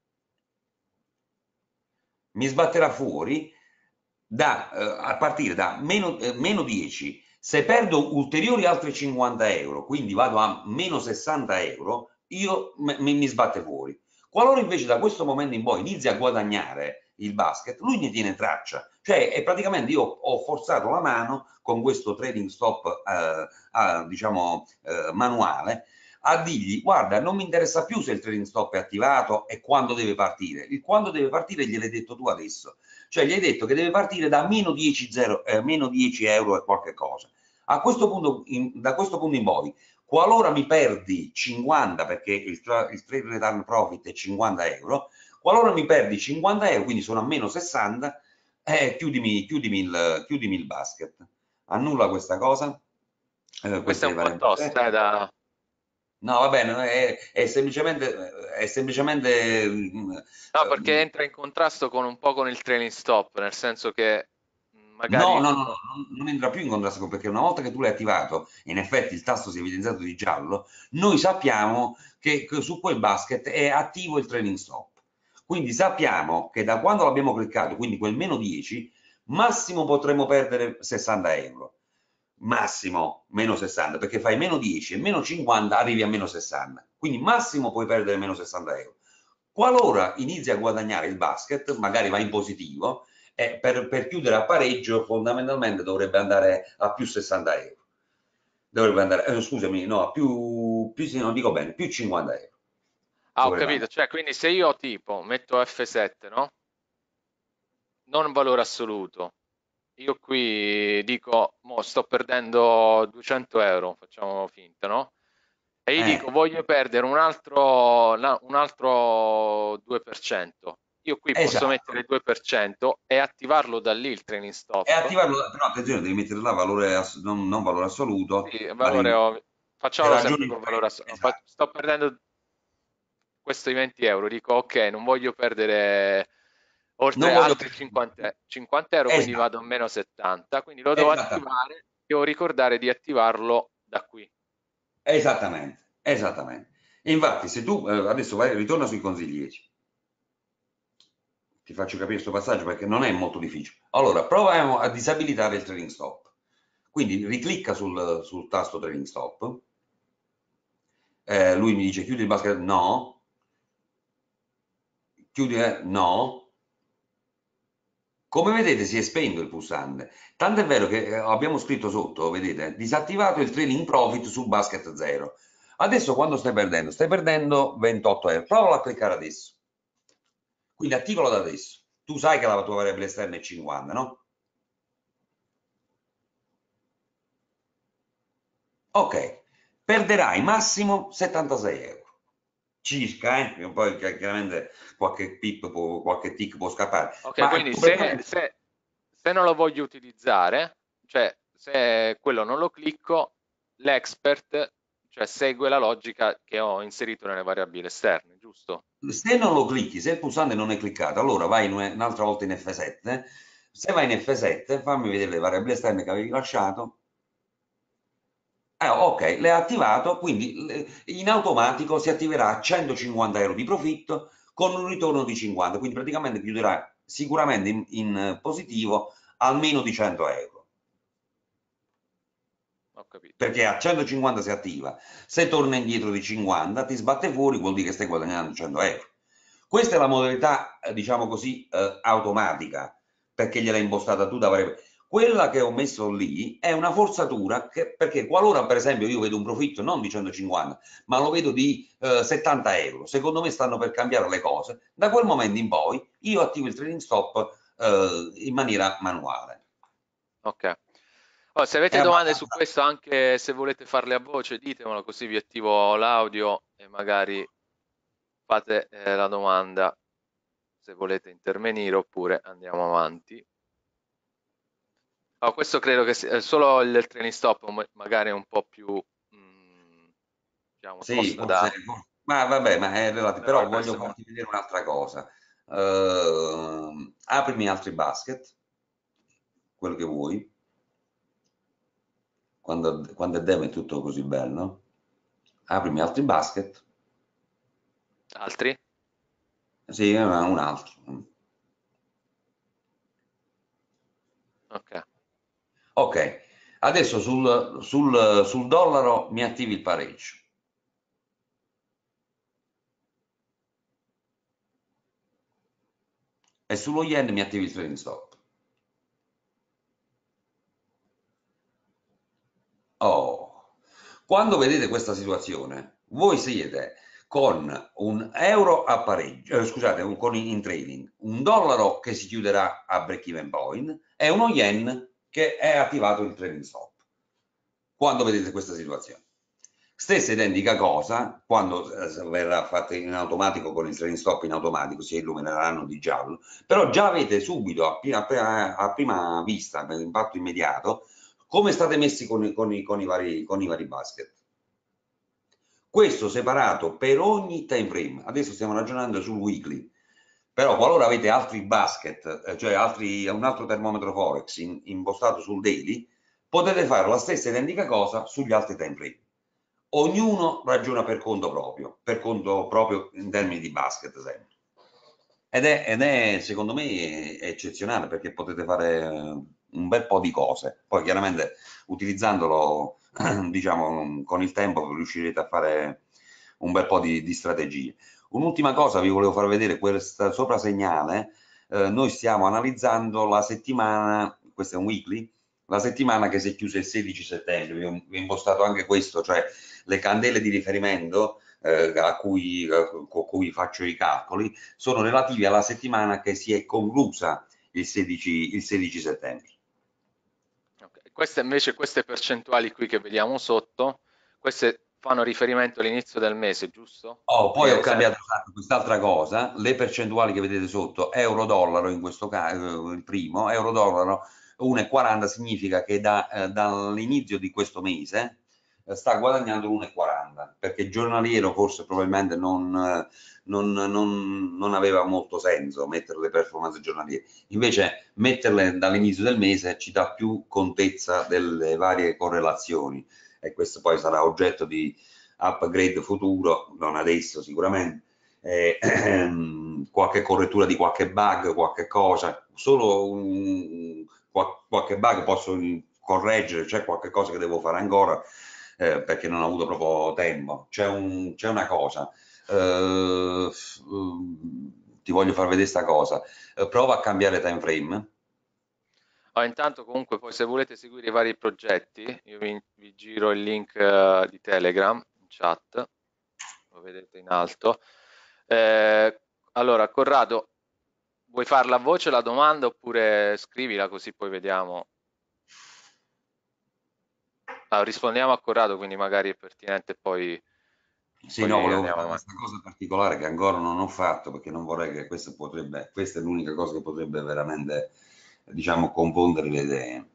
mi sbatterà fuori da, eh, a partire da meno, eh, meno dieci. Se perdo ulteriori altri cinquanta euro, quindi vado a meno sessanta euro, io mi, mi sbatte fuori. Qualora invece da questo momento in poi inizi a guadagnare il basket, lui ne tiene traccia, cioè è praticamente io ho forzato la mano con questo trading stop eh, eh, diciamo eh, manuale a dirgli guarda non mi interessa più se il trading stop è attivato e quando deve partire, il quando deve partire gliel'hai detto tu adesso, cioè gli hai detto che deve partire da meno dieci, zero, eh, meno dieci euro e qualche cosa. A questo punto, in, da questo punto in poi, qualora mi perdi cinquanta, perché il, il trade return profit è cinquanta euro, qualora mi perdi cinquanta euro, quindi sono a meno sessanta, eh, chiudimi, chiudimi, il, chiudimi il basket. Annulla questa cosa. Eh, Questa è queste un po' variabili. tosta, eh, da... No, va bene, è, è semplicemente, è semplicemente mm, No, perché eh, entra in contrasto con un po' con il trailing stop, nel senso che mh, no, magari... no, no, no, no, non non entra più in contrasto perché una volta che tu l'hai attivato e in effetti il tasto si è evidenziato di giallo, noi sappiamo che, che su quel basket è attivo il trailing stop. Quindi sappiamo che da quando l'abbiamo cliccato, quindi quel meno dieci, massimo potremmo perdere sessanta euro. Massimo meno sessanta, perché fai meno dieci e meno cinquanta arrivi a meno sessanta. Quindi massimo puoi perdere meno sessanta euro. Qualora inizi a guadagnare il basket, magari va in positivo, e per, per chiudere a pareggio fondamentalmente dovrebbe andare a più sessanta euro. Dovrebbe andare, eh, scusami, no, a più, più, sì, non dico bene, più cinquanta euro. Ah, ho Dovrebbe capito, andare. cioè quindi se io tipo metto F sette, no? Non valore assoluto. Io qui dico, mo sto perdendo duecento euro, facciamo finta, no? E gli Eh, dico, voglio perdere un altro, na- un altro due per cento. Io qui posso mettere esatto. il due per cento e attivarlo da lì il trailing E stop. attivarlo, però attenzione, devi mettere là valore, ass- non, non valore assoluto, Sì, ma valore devi, ovvio. per Facciamolo sempre ragioni col valore numeriche, assoluto. esatto. Sto perdendo questi venti euro, dico ok, non voglio perdere Non oltre voglio altri perdere. cinquanta, cinquanta euro, quindi Esatto, vado a meno settanta, quindi lo devo esattamente. attivare, devo ricordare di attivarlo da qui. Esattamente, esattamente. Infatti, se tu eh, adesso vai, ritorna sui consigli dieci, ti faccio capire questo passaggio perché non è molto difficile. Allora, proviamo a disabilitare il trailing stop. Quindi riclicca sul, sul tasto trailing stop, eh, lui mi dice chiudi il basket, no, chiudi, eh, no. Come vedete si è spento il pulsante, tanto è vero che eh, abbiamo scritto sotto, vedete, disattivato il trailing profit su basket zero. Adesso quando stai perdendo? Stai perdendo ventotto euro. Provalo a cliccare adesso. Quindi attivalo da adesso. Tu sai che la tua variabile esterna è cinquanta, no? Ok, perderai massimo settantasei euro. Circa, eh? Poi chiaramente qualche pip, può, qualche tick può scappare. Ok, Ma quindi tu se, praticamente... se- se non lo voglio utilizzare, cioè se quello non lo clicco, l'expert, cioè segue la logica che ho inserito nelle variabili esterne, giusto? Se non lo clicchi, se il pulsante non è cliccato, allora vai in un'altra volta in F sette. Se vai in F sette, fammi vedere le variabili esterne che avevi lasciato. Eh, ok, le ha attivato, quindi le- in automatico si attiverà a centocinquanta euro di profitto con un ritorno di cinquanta, quindi praticamente chiuderà sicuramente in, in positivo almeno di cento euro, Ho capito. perché a centocinquanta si attiva, se torna indietro di cinquanta ti sbatte fuori, vuol dire che stai guadagnando cento euro. Questa è la modalità, eh, diciamo così, eh, automatica, perché gliel'hai impostata tu da variabile. Quella che ho messo lì è una forzatura che, perché qualora per esempio io vedo un profitto non di centocinquanta, ma lo vedo di eh, settanta euro, secondo me stanno per cambiare le cose, da quel momento in poi io attivo il trading stop eh, in maniera manuale. Ok. Oh, se È avete domande su abbastanza... questo, anche se volete farle a voce, ditemelo così vi attivo l'audio e magari fate eh, la domanda se volete intervenire oppure andiamo avanti. Oh, questo credo che sia solo il training stop, ma- magari è un po' più, mm, diciamo, Sì, tosta forse, da... ma vabbè, ma è relativo, però però il voglio resto fa. farti vedere un'altra cosa. Eh, aprimi altri basket, quello che vuoi, quando, quando è demo è tutto così bello. Aprimi altri basket, Altri? sì, un altro. Ok. Ok, adesso sul, sul, sul dollaro mi attivi il pareggio. e sullo yen mi attivi il trading stop. Oh. Quando vedete questa situazione, voi siete con un euro a pareggio, eh, scusate, un, con in trading, un dollaro che si chiuderà a break even point e uno yen che è attivato il trading stop. Quando vedete questa situazione. Stessa identica cosa quando eh, verrà fatta in automatico con il trading stop in automatico, si illumineranno di giallo, però già avete subito a, a, a prima vista, per impatto immediato, come state messi con, con, i, con, i vari, con i vari basket. Questo separato per ogni time frame. Adesso stiamo ragionando sul weekly, però qualora avete altri basket, cioè altri, un altro termometro forex in, impostato sul daily, potete fare la stessa identica cosa sugli altri time frame. Ognuno ragiona per conto proprio, per conto proprio in termini di basket sempre. Ed è, ed è secondo me eccezionale perché potete fare un bel po' di cose. Poi chiaramente utilizzandolo, diciamo, con il tempo riuscirete a fare un bel po' di, di strategie. Un'ultima cosa vi volevo far vedere, questo soprasegnale, eh, noi stiamo analizzando la settimana, questo è un weekly, la settimana che si è chiusa il sedici settembre, vi ho, vi ho impostato anche questo, cioè le candele di riferimento eh, a cui, eh, con cui faccio i calcoli sono relativi alla settimana che si è conclusa il sedici, il sedici settembre. Okay. Queste invece, queste percentuali qui che vediamo sotto, queste fanno riferimento all'inizio del mese, giusto? Oh, poi Quindi ho ad esempio, cambiato quest'altra cosa, le percentuali che vedete sotto, euro-dollaro in questo caso, il primo, euro-dollaro uno virgola quaranta significa che da, eh, dall'inizio di questo mese eh, sta guadagnando uno virgola quaranta, perché giornaliero forse probabilmente non, eh, non, non, non aveva molto senso mettere le performance giornaliere. Invece metterle dall'inizio del mese ci dà più contezza delle varie correlazioni e questo poi sarà oggetto di upgrade futuro, non adesso sicuramente, eh, ehm, qualche correttura di qualche bug, qualche cosa, solo un, qualche bug posso correggere, c'è qualche cosa che devo fare ancora eh, perché non ho avuto proprio tempo. C'è un, una cosa, eh, ti voglio far vedere questa cosa, eh, prova a cambiare time frame. ah, intanto comunque poi se volete seguire i vari progetti, io vi, vi giro il link eh, di Telegram in chat, lo vedete in alto. Eh, allora, Corrado, vuoi farla a voce la domanda oppure scrivila così poi vediamo? Ah, rispondiamo a Corrado, quindi magari è pertinente poi, Sì, no, poi volevo andiamo fare avanti. questa cosa particolare che ancora non ho fatto perché non vorrei che questa potrebbe, questa è l'unica cosa che potrebbe veramente, diciamo, confondere le idee.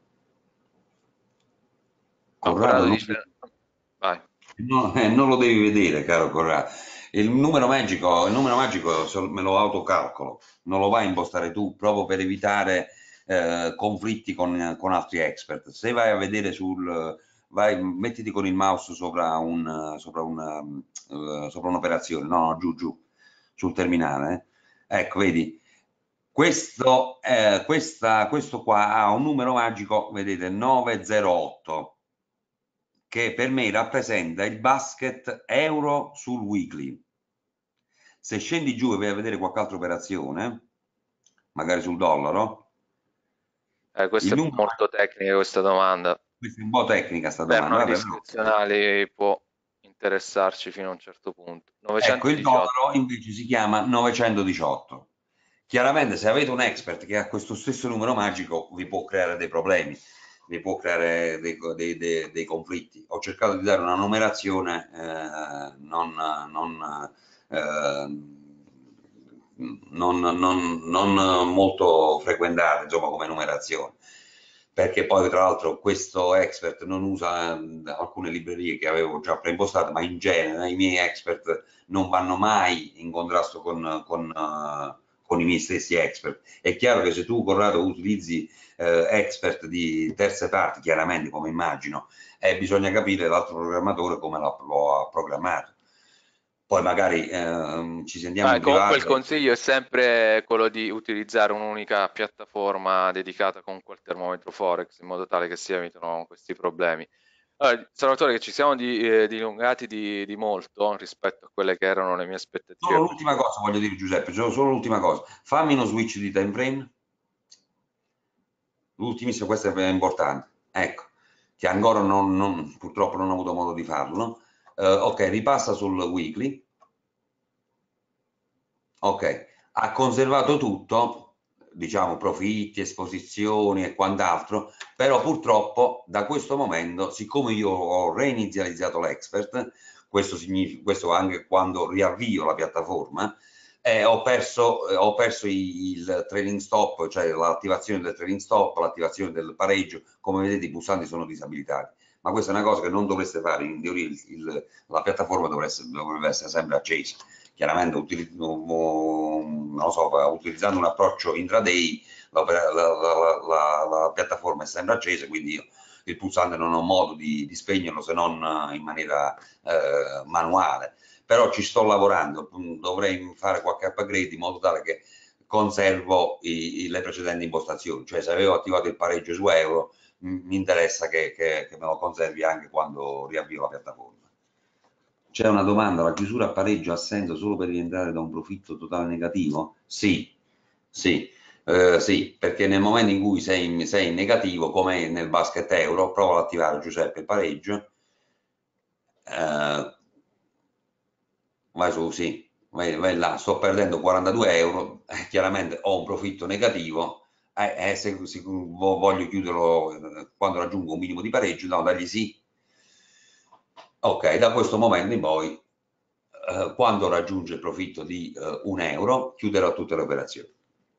No, Corrado, Corrado non, dice... Vai. no, eh, non lo devi vedere, caro Corrado. Il numero magico, il numero magico so- me lo autocalcolo, non lo vai a impostare tu proprio per evitare eh, conflitti con, con altri expert. Se vai a vedere sul, vai, mettiti con il mouse sopra un, sopra una, eh, sopra un'operazione, no, no, giù, giù, sul terminale. eh. Ecco, vedi, questo, eh, questa, questo qua ha un numero magico, vedete, nove zero otto, che per me rappresenta il basket euro sul weekly. Se scendi giù e vai a vedere qualche altra operazione, magari sul dollaro, Eh, il questa è numero, molto tecnica questa domanda. questa è un po' tecnica sta Per domanda, noi vabbè, però. discrezionali può interessarci fino a un certo punto. Ecco, il novecentodiciotto. dollaro invece si chiama novecentodiciotto. Chiaramente se avete un expert che ha questo stesso numero magico vi può creare dei problemi, vi può creare dei, dei, dei, dei conflitti. Ho cercato di dare una numerazione eh, non, non, eh, non, non, non molto frequentata, insomma, come numerazione. Perché poi tra l'altro questo expert non usa eh, alcune librerie che avevo già preimpostate, ma in genere i miei expert non vanno mai in contrasto con, con, uh, con i miei stessi expert. È chiaro che se tu, Corrado, utilizzi eh, expert di terze parti, chiaramente, come immagino, eh, bisogna capire l'altro programmatore come lo ha programmato. Poi magari eh, ci sentiamo Ah, in comunque il privato. consiglio è sempre quello di utilizzare un'unica piattaforma dedicata con quel termometro Forex in modo tale che si evitino questi problemi. Allora, Salvatore, che ci siamo di- eh, dilungati di, di molto rispetto a quelle che erano le mie aspettative Solo l'ultima precedenti. cosa voglio dire, Giuseppe, solo, solo l'ultima cosa. Fammi uno switch di time frame, l'ultimissimo, questo è importante. Ecco, che ancora non, non- purtroppo non ho avuto modo di farlo. Eh, ok, ripassa sul weekly. Ok, ha conservato tutto, diciamo profitti, esposizioni e quant'altro, però purtroppo da questo momento, siccome io ho reinizializzato l'expert, questo significa, questo anche quando riavvio la piattaforma, eh, ho perso, eh, ho perso i- il trailing stop, cioè l'attivazione del trailing stop, l'attivazione del pareggio, come vedete i pulsanti sono disabilitati, ma questa è una cosa che non dovreste fare, in teoria il- il- la piattaforma dovrebbe, dovrebbe essere sempre accesa. Chiaramente utilizz- non lo so, utilizzando un approccio intraday, la, la, la, la, la piattaforma è sempre accesa, quindi io il pulsante non ho modo di, di spegnerlo se non in maniera eh, manuale. Però ci sto lavorando, dovrei fare qualche upgrade in modo tale che conservo i, i, le precedenti impostazioni, cioè se avevo attivato il pareggio su euro, mi interessa che, che, che me lo conservi anche quando riavvio la piattaforma. C'è una domanda, la chiusura a pareggio ha senso solo per rientrare da un profitto totale negativo? Sì, sì, eh, sì, perché nel momento in cui sei in, sei in negativo, come nel basket euro, prova ad attivare Giuseppe il pareggio, eh, vai su, sì, vai, vai là, sto perdendo quarantadue euro, eh, chiaramente ho un profitto negativo, eh, eh, se, se voglio chiuderlo eh, quando raggiungo un minimo di pareggio, no, dagli sì. Ok, da questo momento in poi, eh, quando raggiunge il profitto di eh, un euro, chiuderò tutte le operazioni.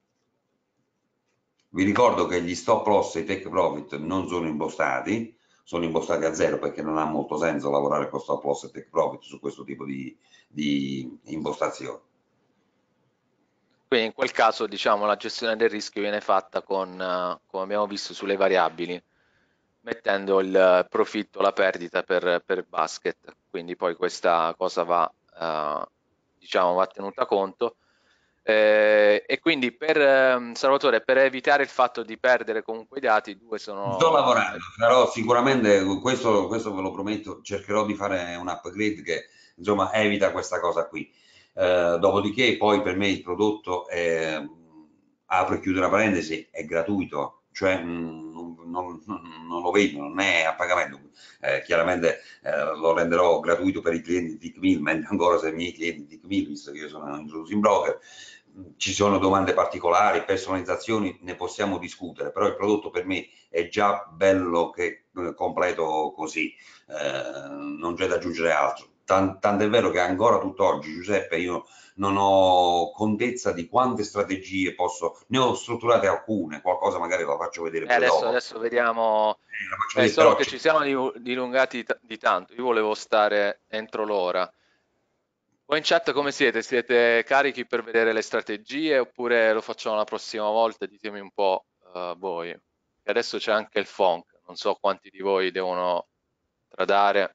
Vi ricordo che gli stop loss e i take profit non sono impostati, sono impostati a zero perché non ha molto senso lavorare con stop loss e take profit su questo tipo di, di impostazione. Quindi in quel caso, diciamo, la gestione del rischio viene fatta con, eh, come abbiamo visto sulle variabili, mettendo il profitto, la perdita per, per basket. Quindi poi questa cosa va, eh, diciamo, va tenuta conto. Eh, e quindi per ehm, Salvatore, per evitare il fatto di perdere comunque i dati, due Sto sono... lavorando, farò sicuramente, questo, questo ve lo prometto, cercherò di fare un upgrade che insomma evita questa cosa qui. Eh, dopodiché poi per me il prodotto è, apro e chiudo la parentesi, è gratuito, cioè mh, non, non, non lo vedo, non è a pagamento. Eh, chiaramente eh, lo renderò gratuito per i clienti di TickMill, meglio ancora se i miei clienti di TickMill, visto che io sono introdotto in broker, ci sono domande particolari, personalizzazioni, ne possiamo discutere, però il prodotto per me è già bello che eh, completo così, eh, non c'è da aggiungere altro. Tant, tant'è vero che ancora tutt'oggi, Giuseppe, io non ho contezza di quante strategie posso, ne ho strutturate alcune, qualcosa magari la faccio vedere Eh, pure adesso, dopo, adesso vediamo, eh, la faccio è vedere, solo però che ci siamo di- dilungati t- di tanto, io volevo stare entro l'ora. Voi in chat come siete? Siete carichi per vedere le strategie oppure lo facciamo la prossima volta? Ditemi un po' eh, voi. E adesso c'è anche il Fonk, non so quanti di voi devono tradare.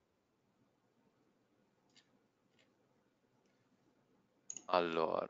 Allora,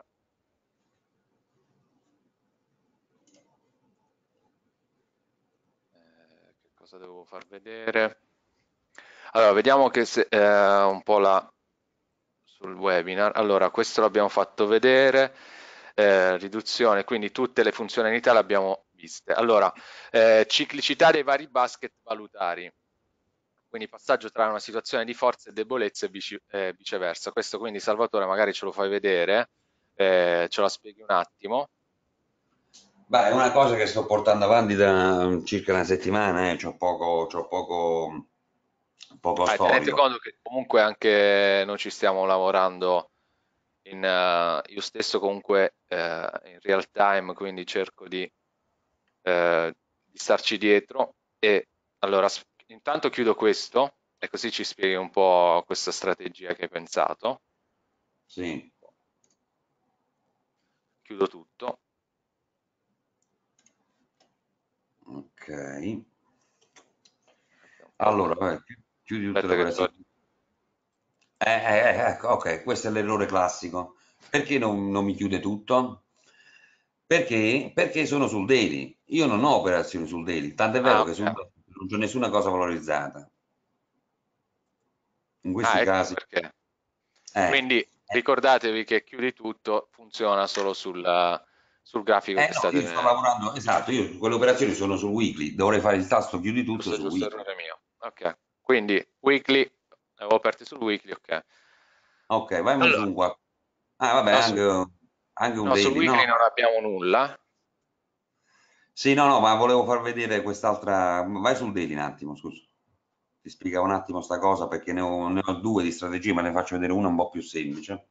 eh, che cosa devo far vedere? Allora, vediamo che se, eh, un po' la, sul webinar. Allora, questo l'abbiamo fatto vedere, eh, riduzione, quindi tutte le funzionalità le abbiamo viste. Allora, eh, ciclicità dei vari basket valutari, quindi passaggio tra una situazione di forza e debolezza e vice- eh, viceversa. Questo quindi Salvatore magari ce lo fai vedere, eh, ce la spieghi un attimo. beh, è una cosa che sto portando avanti da circa una settimana, eh, c'ho poco, c'ho poco, poco Ah, tenete storico. conto che comunque anche noi ci stiamo lavorando in, eh, io stesso comunque eh, in real time, quindi cerco di, eh, di starci dietro. E allora s- intanto chiudo questo e così ci spieghi un po' questa strategia che hai pensato. Sì, Chiudo tutto. ok. Aspetta un po' Allora, che, vabbè, chi- chiudi tutte le aspetta che sto... operazioni. Eh, eh, eh, ecco, ok, questo è l'errore classico. Perché non, non mi chiude tutto? Perché? Perché sono sul daily. Io non ho operazioni sul daily, tant'è Ah, vero che ok. sul, non c'è nessuna cosa valorizzata. In questi Ah, ecco casi, perché. eh, Quindi eh, ricordatevi che chiudi tutto funziona solo sul, sul grafico eh, che no, state io sto vedendo. lavorando, esatto, io quelle operazioni sono sul weekly, dovrei fare il tasto chiudi tutto Giusto, su giusto, weekly. errore mio. Ok, quindi weekly, avevo aperto sul weekly, ok. Ok, vai su Allora, un quattro. Ah, vabbè, no, sul, anche, anche un no, sul daily. No, weekly non abbiamo nulla. sì, no, no, ma volevo far vedere quest'altra. Vai sul daily un attimo, scusa. Ti spiegavo un attimo sta cosa perché ne ho, ne ho due di strategie, ma ne faccio vedere una un po' più semplice.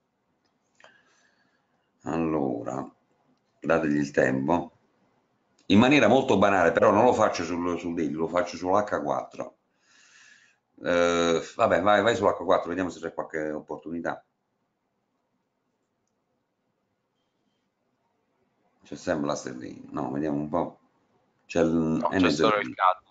Allora, dategli il tempo. In maniera molto banale, però non lo faccio sul, sul daily, lo faccio sull'H quattro. Eh, vabbè, vai, vai sull'H quattro, vediamo se c'è qualche opportunità. C'è sempre la sterlina. No, vediamo un po'. C'è il No, c'è solo il N Z D. C A D.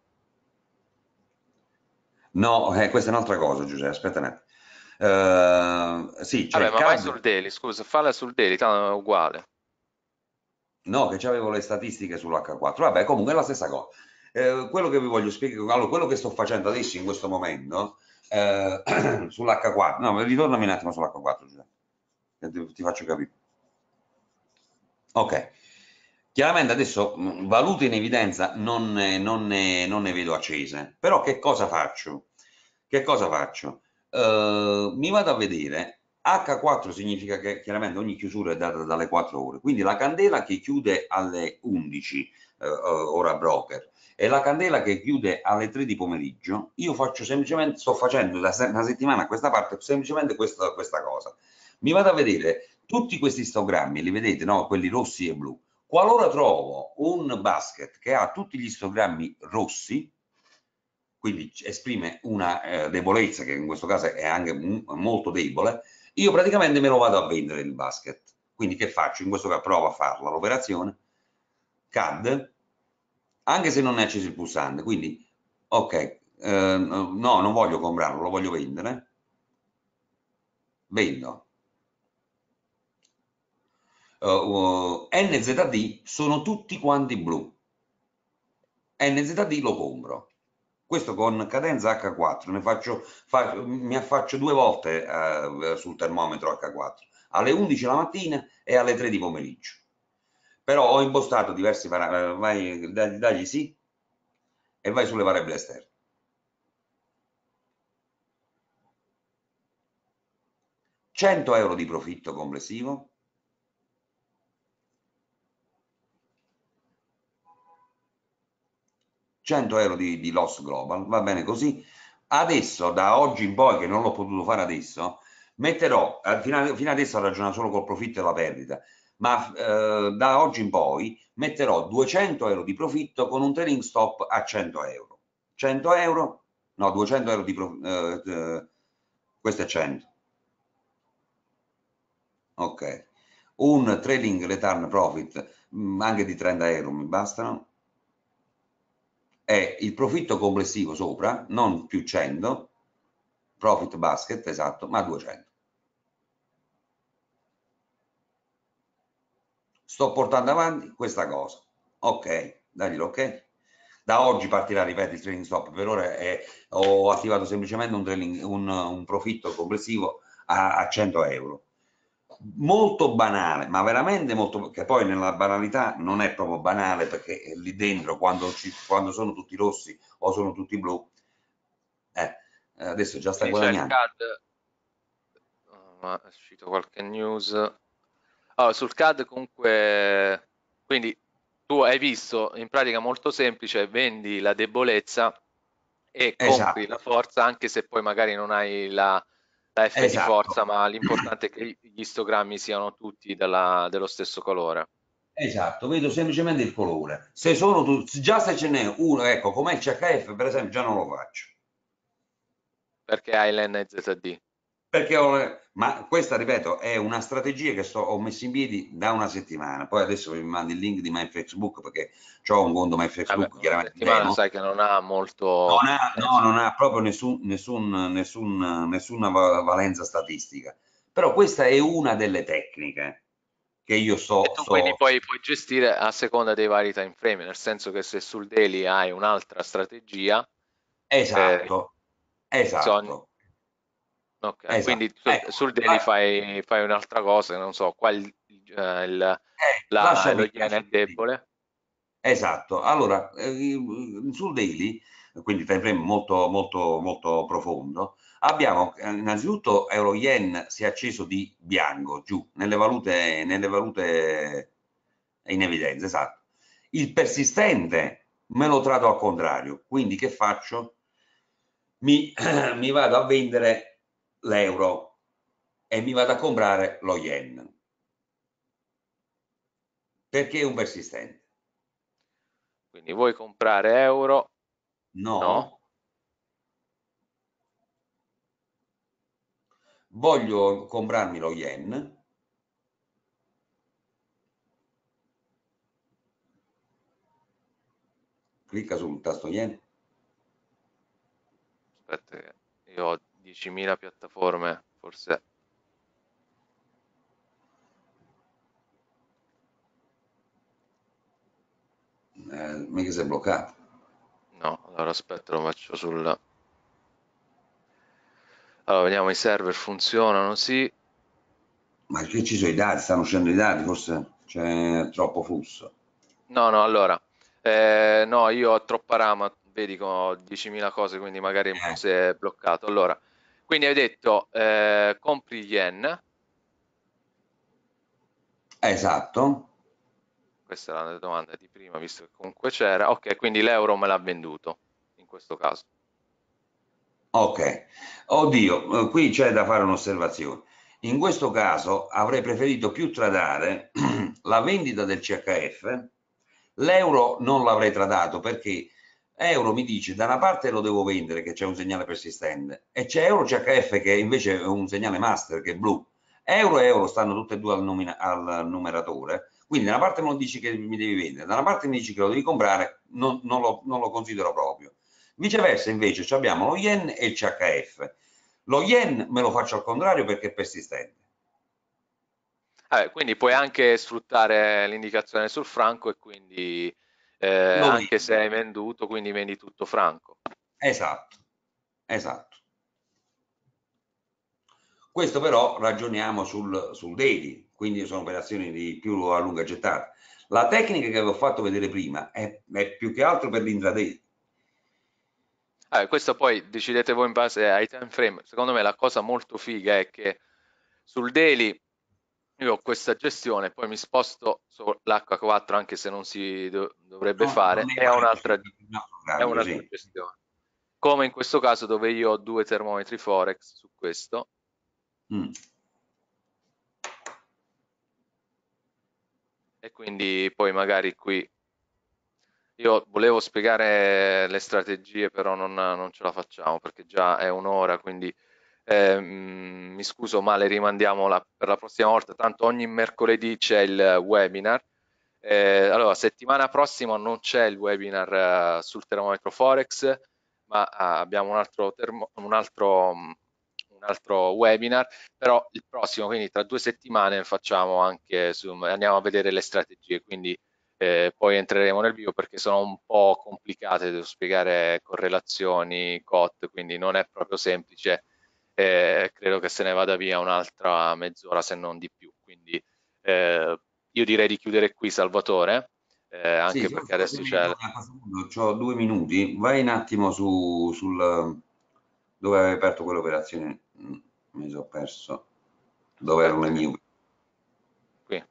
No, eh, questa è un'altra cosa, Giuseppe, aspetta un attimo. Eh, sì, c'è Vabbè, il ma vai sul C A D. daily, scusa, falla sul daily, tanto è uguale. No, che c'avevo le statistiche sull'H quattro. Vabbè, comunque è la stessa cosa. Eh, quello che vi voglio spiegare, allora, quello che sto facendo adesso in questo momento eh, sull'H quattro, no, ritornami un attimo sull'H quattro, Giuseppe, che ti, ti faccio capire. Ok, chiaramente adesso mh, valute in evidenza non ne, non ne- non ne vedo accese, però che cosa faccio? Che cosa faccio? Eh, mi vado a vedere, H quattro significa che chiaramente ogni chiusura è data dalle quattro ore, quindi la candela che chiude alle undici, eh, ora broker, e la candela che chiude alle tre di pomeriggio, io faccio semplicemente, sto facendo da se- una settimana a questa parte semplicemente questa, questa cosa. Mi vado a vedere tutti questi istogrammi, li vedete, no? Quelli rossi e blu. Qualora trovo un basket che ha tutti gli istogrammi rossi, quindi esprime una eh, debolezza che in questo caso è anche m- molto debole, io praticamente me lo vado a vendere il basket. Quindi che faccio? In questo caso provo a farla l'operazione, C A D, anche se non è acceso il pulsante, quindi ok, eh, no, non voglio comprarlo, lo voglio vendere, vendo. Uh, N Z D sono tutti quanti blu. N Z D lo compro. Questo con cadenza H quattro, ne faccio, fa, mi affaccio due volte eh, sul termometro H quattro, alle undici la mattina e alle tre di pomeriggio. Però ho impostato diversi parametri, vai, dagli, dagli sì e vai sulle variabili esterne. cento euro di profitto complessivo, cento euro di, di loss global, va bene così. Adesso, da oggi in poi, che non l'ho potuto fare adesso, metterò, eh, fino, a, fino adesso ho ragionato solo col profitto e la perdita, ma eh, da oggi in poi metterò duecento euro di profitto con un trading stop a cento euro. cento euro? No, duecento euro di profitto, eh, eh, questo è cento. Ok. Un trading return profit mh, anche di trenta euro mi bastano. È il profitto complessivo sopra, non più cento, profit basket, esatto, ma duecento. Sto portando avanti questa cosa. Ok, dagli l'ok. Da oggi partirà, ripeto, il trading stop. Per ora è, ho attivato semplicemente un, trading, un, un profitto complessivo a, a cento euro. Molto banale, ma veramente molto, che poi nella banalità non è proprio banale perché lì dentro quando, ci, quando sono tutti rossi o sono tutti blu, eh, adesso già sta Quindi c'è il guadagnando. C A D, oh, ma è uscito qualche news. Allora, sul C A D comunque, quindi tu hai visto in pratica molto semplice, vendi la debolezza e compri Esatto, la forza, anche se poi magari non hai la, la F di esatto. forza, ma l'importante è che gli istogrammi siano tutti della- dello stesso colore, Esatto, vedo semplicemente il colore. Se sono tu- già se ce n'è uno, ecco, come il C H F, per esempio, già non lo faccio. perché hai l'N Z D. Perché ho, le- ma questa, ripeto, è una strategia che sto- ho messo in piedi da una settimana. Poi adesso vi mando il link di MyFacebook perché ho un conto Vabbè, MyFacebook una chiaramente settimana demo. sai che non ha molto Non ha, no, senso. non ha proprio nessun, nessun- nessun- nessuna va- valenza statistica. Però questa è una delle tecniche che io E sto, tu quindi sto... poi puoi gestire a seconda dei vari time frame, nel senso che se sul daily hai un'altra strategia, eh, Esatto. Esatto. Ok, Esatto. quindi sul, Ecco, sul daily la- fai, fai un'altra cosa, non so, qua il, eh, il- eh, la- lo lasciami, yen è lasciami dire. debole. Esatto, allora eh, sul daily, quindi time frame molto, molto, molto profondo, abbiamo eh, innanzitutto euro yen si è acceso di bianco giù nelle valute, nelle valute in evidenza, esatto. Il persistente me lo trato al contrario, quindi che faccio? Mi, mi vado a vendere l'euro e mi vado a comprare lo yen, perché è un persistente. Quindi vuoi comprare euro? No? No, voglio comprarmi lo yen. Clicca sul tasto yen. Aspetta, che io ho diecimila piattaforme, forse Eh, mica si è bloccato. no. Allora aspetta, lo faccio sul... Allora, vediamo i server funzionano, sì. Ma che ci sono i dati? Stanno uscendo i dati? Forse c'è troppo flusso. No, no, allora, eh, no, io ho troppa rama, vedi che ho diecimila cose, quindi magari un po' Eh, si è bloccato. Allora, quindi hai detto, eh, compri yen, esatto. questa era la domanda di prima, visto che comunque c'era. Ok, quindi l'euro me l'ha venduto, in questo caso. Ok. Oddio, eh, qui c'è da fare un'osservazione. In questo caso avrei preferito più tradare la vendita del C H F, l'euro non l'avrei tradato perché euro mi dice da una parte lo devo vendere che c'è un segnale persistente e c'è euro C H F che invece è un segnale master che è blu. Euro e euro stanno tutte e due al, numina- al numeratore, quindi da una parte me lo dici che mi devi vendere, da una parte mi dici che lo devi comprare, non, non lo, non lo considero proprio. Viceversa invece abbiamo lo yen e il C H F. Lo yen me lo faccio al contrario perché è persistente. Eh, quindi puoi anche sfruttare l'indicazione sul franco e quindi, eh, Lo anche se vendo. hai venduto, quindi vendi tutto franco. Esatto, esatto. Questo però ragioniamo sul, sul daily, quindi sono operazioni di più a lunga gettata. La tecnica che vi ho fatto vedere prima è, è più che altro per l'intraday. Eh, questo poi decidete voi in base ai time frame. Secondo me la cosa molto figa è che sul daily io ho questa gestione, poi mi sposto sull'H quattro anche se non si do- dovrebbe No, non fare, ne e ho vale così, un'altra è un altro è cambio, un'altra sì. gestione. Come in questo caso dove io ho due termometri Forex su questo, Mm. e quindi poi magari qui io volevo spiegare le strategie, però non, non ce la facciamo perché già è un'ora, quindi eh, mm, mi scuso, ma le rimandiamo la- per la prossima volta. Tanto ogni mercoledì c'è il webinar. Eh, allora, settimana prossima non c'è il webinar eh, sul termometro Forex, ma ah, abbiamo un altro, termo- un altro, mm, un altro webinar, però il prossimo, quindi tra due settimane, facciamo anche su, andiamo a vedere le strategie, quindi eh, poi entreremo nel vivo perché sono un po' complicate, devo spiegare correlazioni, C O T, quindi non è proprio semplice. Eh, credo che se ne vada via un'altra mezz'ora se non di più. Quindi eh, io direi di chiudere qui, Salvatore, eh, Sì, anche solo perché adesso scusami, c'è... Tony, a questo punto ho due minuti, vai un attimo su, sul dove avevi aperto quell'operazione. Mm, mi sono perso. Dove erano le Aspetta, che mie? qui.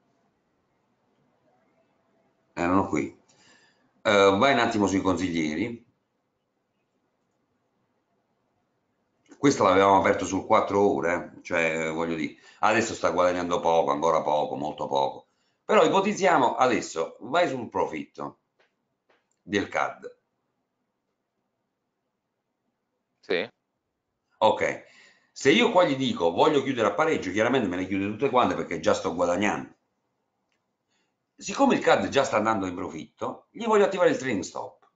Erano qui. Eh, vai un attimo sui consiglieri. Questo l'avevamo aperto sul quattro ore, eh, cioè voglio dire, adesso sta guadagnando poco, ancora poco, molto poco. Però ipotizziamo adesso, vai sul profitto del C A D. Sì? Ok, se io qua gli dico voglio chiudere a pareggio, chiaramente me le chiude tutte quante perché già sto guadagnando. Siccome il C A D già sta andando in profitto, gli voglio attivare il trailing stop.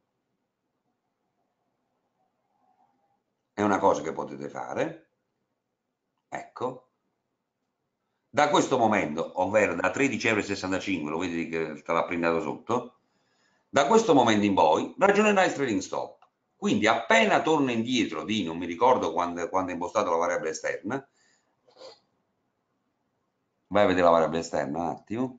È una cosa che potete fare. Ecco. Da questo momento, ovvero da tredici virgola sessantacinque euro, lo vedi che te l'ha printato sotto, da questo momento in poi ragionerai il trading stop. Quindi appena torno indietro di, non mi ricordo quando, quando è impostato la variabile esterna, vai a vedere la variabile esterna un attimo,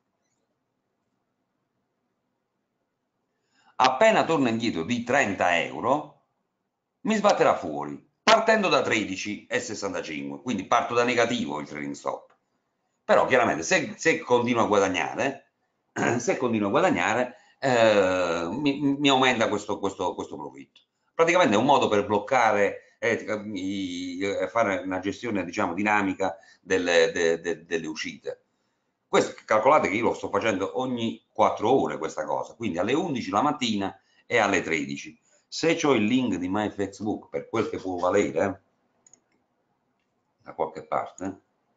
appena torno indietro di trenta euro, mi sbatterà fuori, partendo da tredici e sessantacinque, quindi parto da negativo il trading stop. Però chiaramente se, se continuo a guadagnare, se continuo a guadagnare, eh, mi, mi aumenta questo, questo, questo profitto. Praticamente è un modo per bloccare e eh, fare una gestione, diciamo, dinamica delle, de, de, delle uscite. Questo, calcolate che io lo sto facendo ogni quattro ore questa cosa, quindi alle undici la mattina e alle tredici. Se ho il link di MyFXBook per quel che può valere, da qualche parte,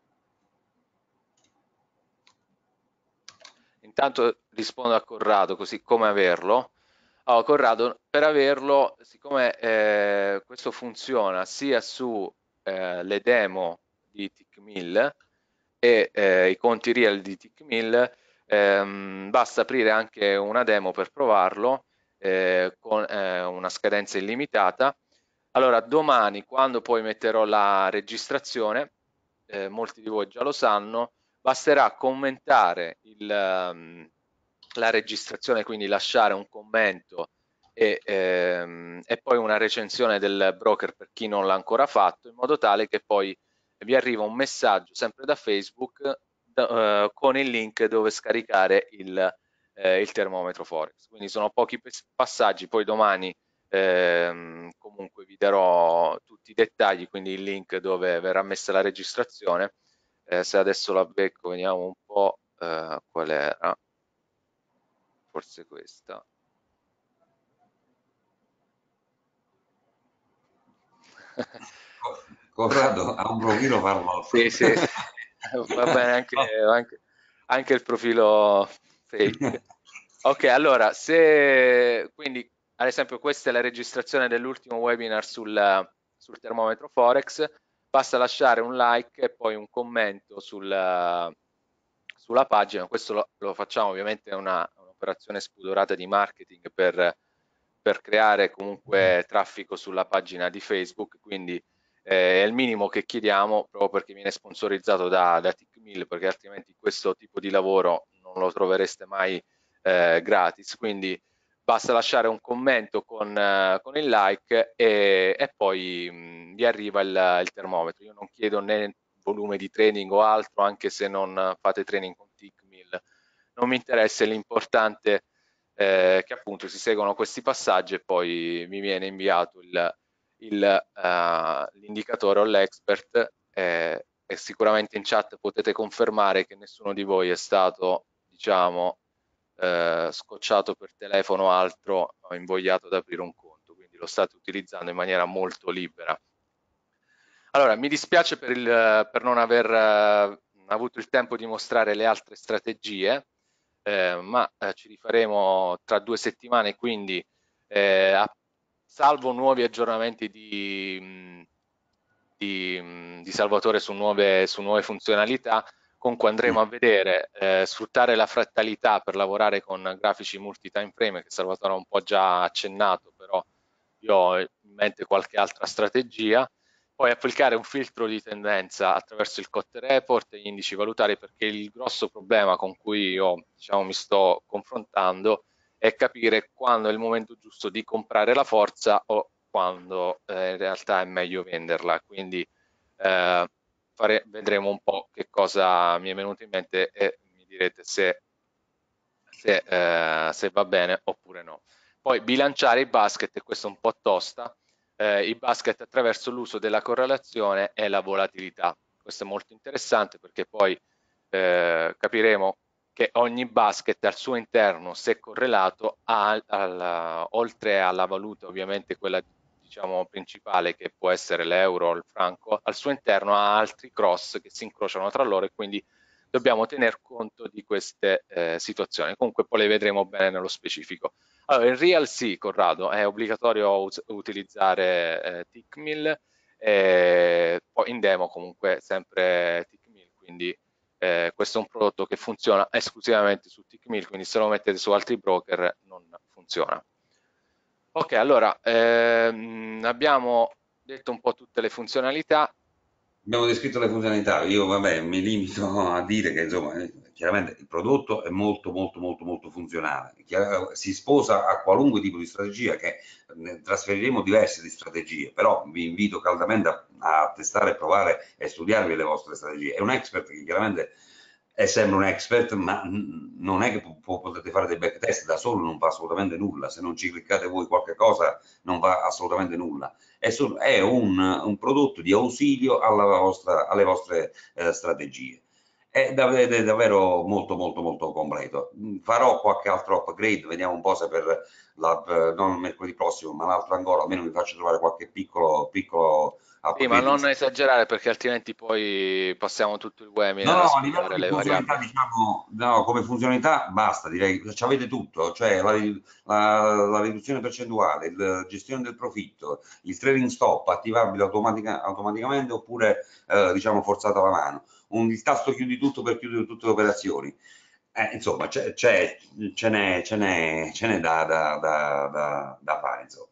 Intanto rispondo a Corrado, così come averlo. Allora, Corrado, per averlo, siccome eh, questo funziona sia su eh, le demo di Tickmill e eh, i conti real di Tickmill, ehm, basta aprire anche una demo per provarlo eh, con eh, una scadenza illimitata. Allora, domani, quando poi metterò la registrazione, eh, molti di voi già lo sanno, basterà commentare il, um, la registrazione, quindi lasciare un commento e, ehm, e poi una recensione del broker per chi non l'ha ancora fatto, in modo tale che poi vi arriva un messaggio sempre da Facebook eh, con il link dove scaricare il, eh, il termometro Forex. Quindi sono pochi passaggi, poi domani ehm, comunque vi darò tutti i dettagli, quindi il link dove verrà messa la registrazione. Eh, se adesso la becco, vediamo un po' eh, qual era, forse questa. Corrado ha un profilo farlocco. Sì, sì, va bene anche, anche, anche il profilo fake. Ok, allora, se quindi ad esempio questa è la registrazione dell'ultimo webinar sul, sul termometro Forex, basta lasciare un like e poi un commento sul, sulla pagina. Questo lo, lo facciamo ovviamente, è una, un'operazione spudorata di marketing per, per creare comunque traffico sulla pagina di Facebook, quindi eh, è il minimo che chiediamo proprio perché viene sponsorizzato da, da Tickmill, perché altrimenti questo tipo di lavoro non lo trovereste mai eh, gratis, quindi basta lasciare un commento con, eh, con il like e, e poi mh, vi arriva il, il termometro. Io non chiedo né volume di training o altro, anche se non fate training con Tickmill, non mi interessa, l'importante è che appunto si seguono questi passaggi e poi mi viene inviato il, il, uh, l'indicatore o l'expert eh, e sicuramente in chat potete confermare che nessuno di voi è stato, diciamo, eh, scocciato per telefono o altro o invogliato ad aprire un conto, quindi lo state utilizzando in maniera molto libera. Allora, mi dispiace per, il, per non aver eh, avuto il tempo di mostrare le altre strategie, eh, ma eh, ci rifaremo tra due settimane, quindi eh, a, salvo nuovi aggiornamenti di, di, di Salvatore su nuove, su nuove funzionalità, comunque andremo a vedere, eh, sfruttare la frattalità per lavorare con grafici multi-time frame, che Salvatore ha un po' già accennato, però io ho in mente qualche altra strategia, poi applicare un filtro di tendenza attraverso il Cotte Report e gli indici valutari, perché il grosso problema con cui io, diciamo, mi sto confrontando è capire quando è il momento giusto di comprare la forza o quando eh, in realtà è meglio venderla. Quindi eh, fare, vedremo un po' che cosa mi è venuto in mente e mi direte se, se, eh, se va bene oppure no. Poi bilanciare i basket, e questo è un po' tosta, eh, i basket attraverso l'uso della correlazione e la volatilità. Questo è molto interessante perché poi eh, capiremo che ogni basket al suo interno, se correlato, ha, al, oltre alla valuta ovviamente quella diciamo principale che può essere l'euro o il franco, al suo interno ha altri cross che si incrociano tra loro e quindi dobbiamo tener conto di queste eh, situazioni. Comunque poi le vedremo bene nello specifico. Allora, in real sì, Corrado, è obbligatorio us- utilizzare eh, Tickmill, eh, poi in demo comunque sempre Tickmill, quindi eh, questo è un prodotto che funziona esclusivamente su Tickmill, quindi se lo mettete su altri broker non funziona. Ok, allora ehm, abbiamo detto un po' tutte le funzionalità. Abbiamo descritto le funzionalità, io vabbè mi limito a dire che insomma, eh, chiaramente il prodotto è molto molto molto molto funzionale. Chiar- si sposa a qualunque tipo di strategia, che ne trasferiremo diverse di strategie, però vi invito caldamente a, a testare, provare e studiarvi le vostre strategie. È un expert che chiaramente è sempre un expert, ma n- non è che po- po- potete fare dei backtest da solo, non fa assolutamente nulla. Se non ci cliccate voi qualche cosa, non fa assolutamente nulla. È, sol- è un, un prodotto di ausilio alla vostra- alle vostre eh, strategie. È, dav- ed è davvero molto molto molto completo. Mm, Farò qualche altro upgrade, vediamo un po' se per la, eh, non mercoledì prossimo, ma l'altro ancora, almeno mi faccio trovare qualche piccolo, piccolo Sì, ma upgrade in non esagerare perché altrimenti poi passiamo tutto il No, webinar a no, a livello spiegare di le funzionalità, variabili. diciamo, no, come funzionalità basta, direi che avete tutto, cioè la, la- la riduzione percentuale, la gestione del profitto, il trading stop attivabile automatica- automaticamente oppure eh, diciamo forzato alla mano, un, il tasto chiudi tutto per chiudere tutte le operazioni. Eh, insomma, c'è, c'è- ce n'è ce n'è- ce n'è da, da- da- da- da fare, insomma.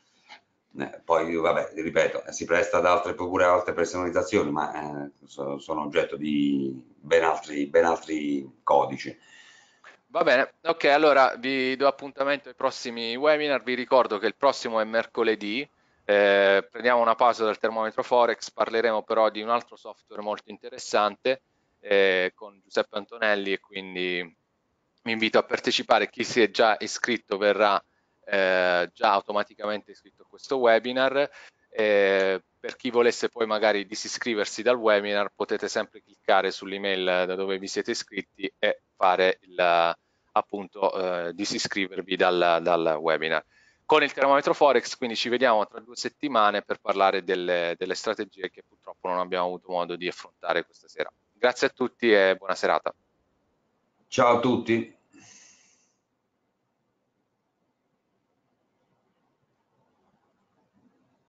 Eh, poi, vabbè, ripeto, eh, si presta ad altre, pure altre personalizzazioni, ma eh, so- sono oggetto di ben altri, ben altri codici. Va bene, ok, allora vi do appuntamento ai prossimi webinar. Vi ricordo che il prossimo è mercoledì. Eh, prendiamo una pausa dal termometro Forex, parleremo però di un altro software molto interessante eh, con Giuseppe Antonelli e quindi vi invito a partecipare. Chi si è già iscritto verrà eh, già automaticamente iscritto a questo webinar. Eh, per chi volesse poi magari disiscriversi dal webinar, potete sempre cliccare sull'email da dove vi siete iscritti e fare il, appunto eh, disiscrivervi dal, dal webinar. Con il termometro Forex, quindi ci vediamo tra due settimane per parlare delle, delle strategie che purtroppo non abbiamo avuto modo di affrontare questa sera. Grazie a tutti e buona serata. Ciao a tutti.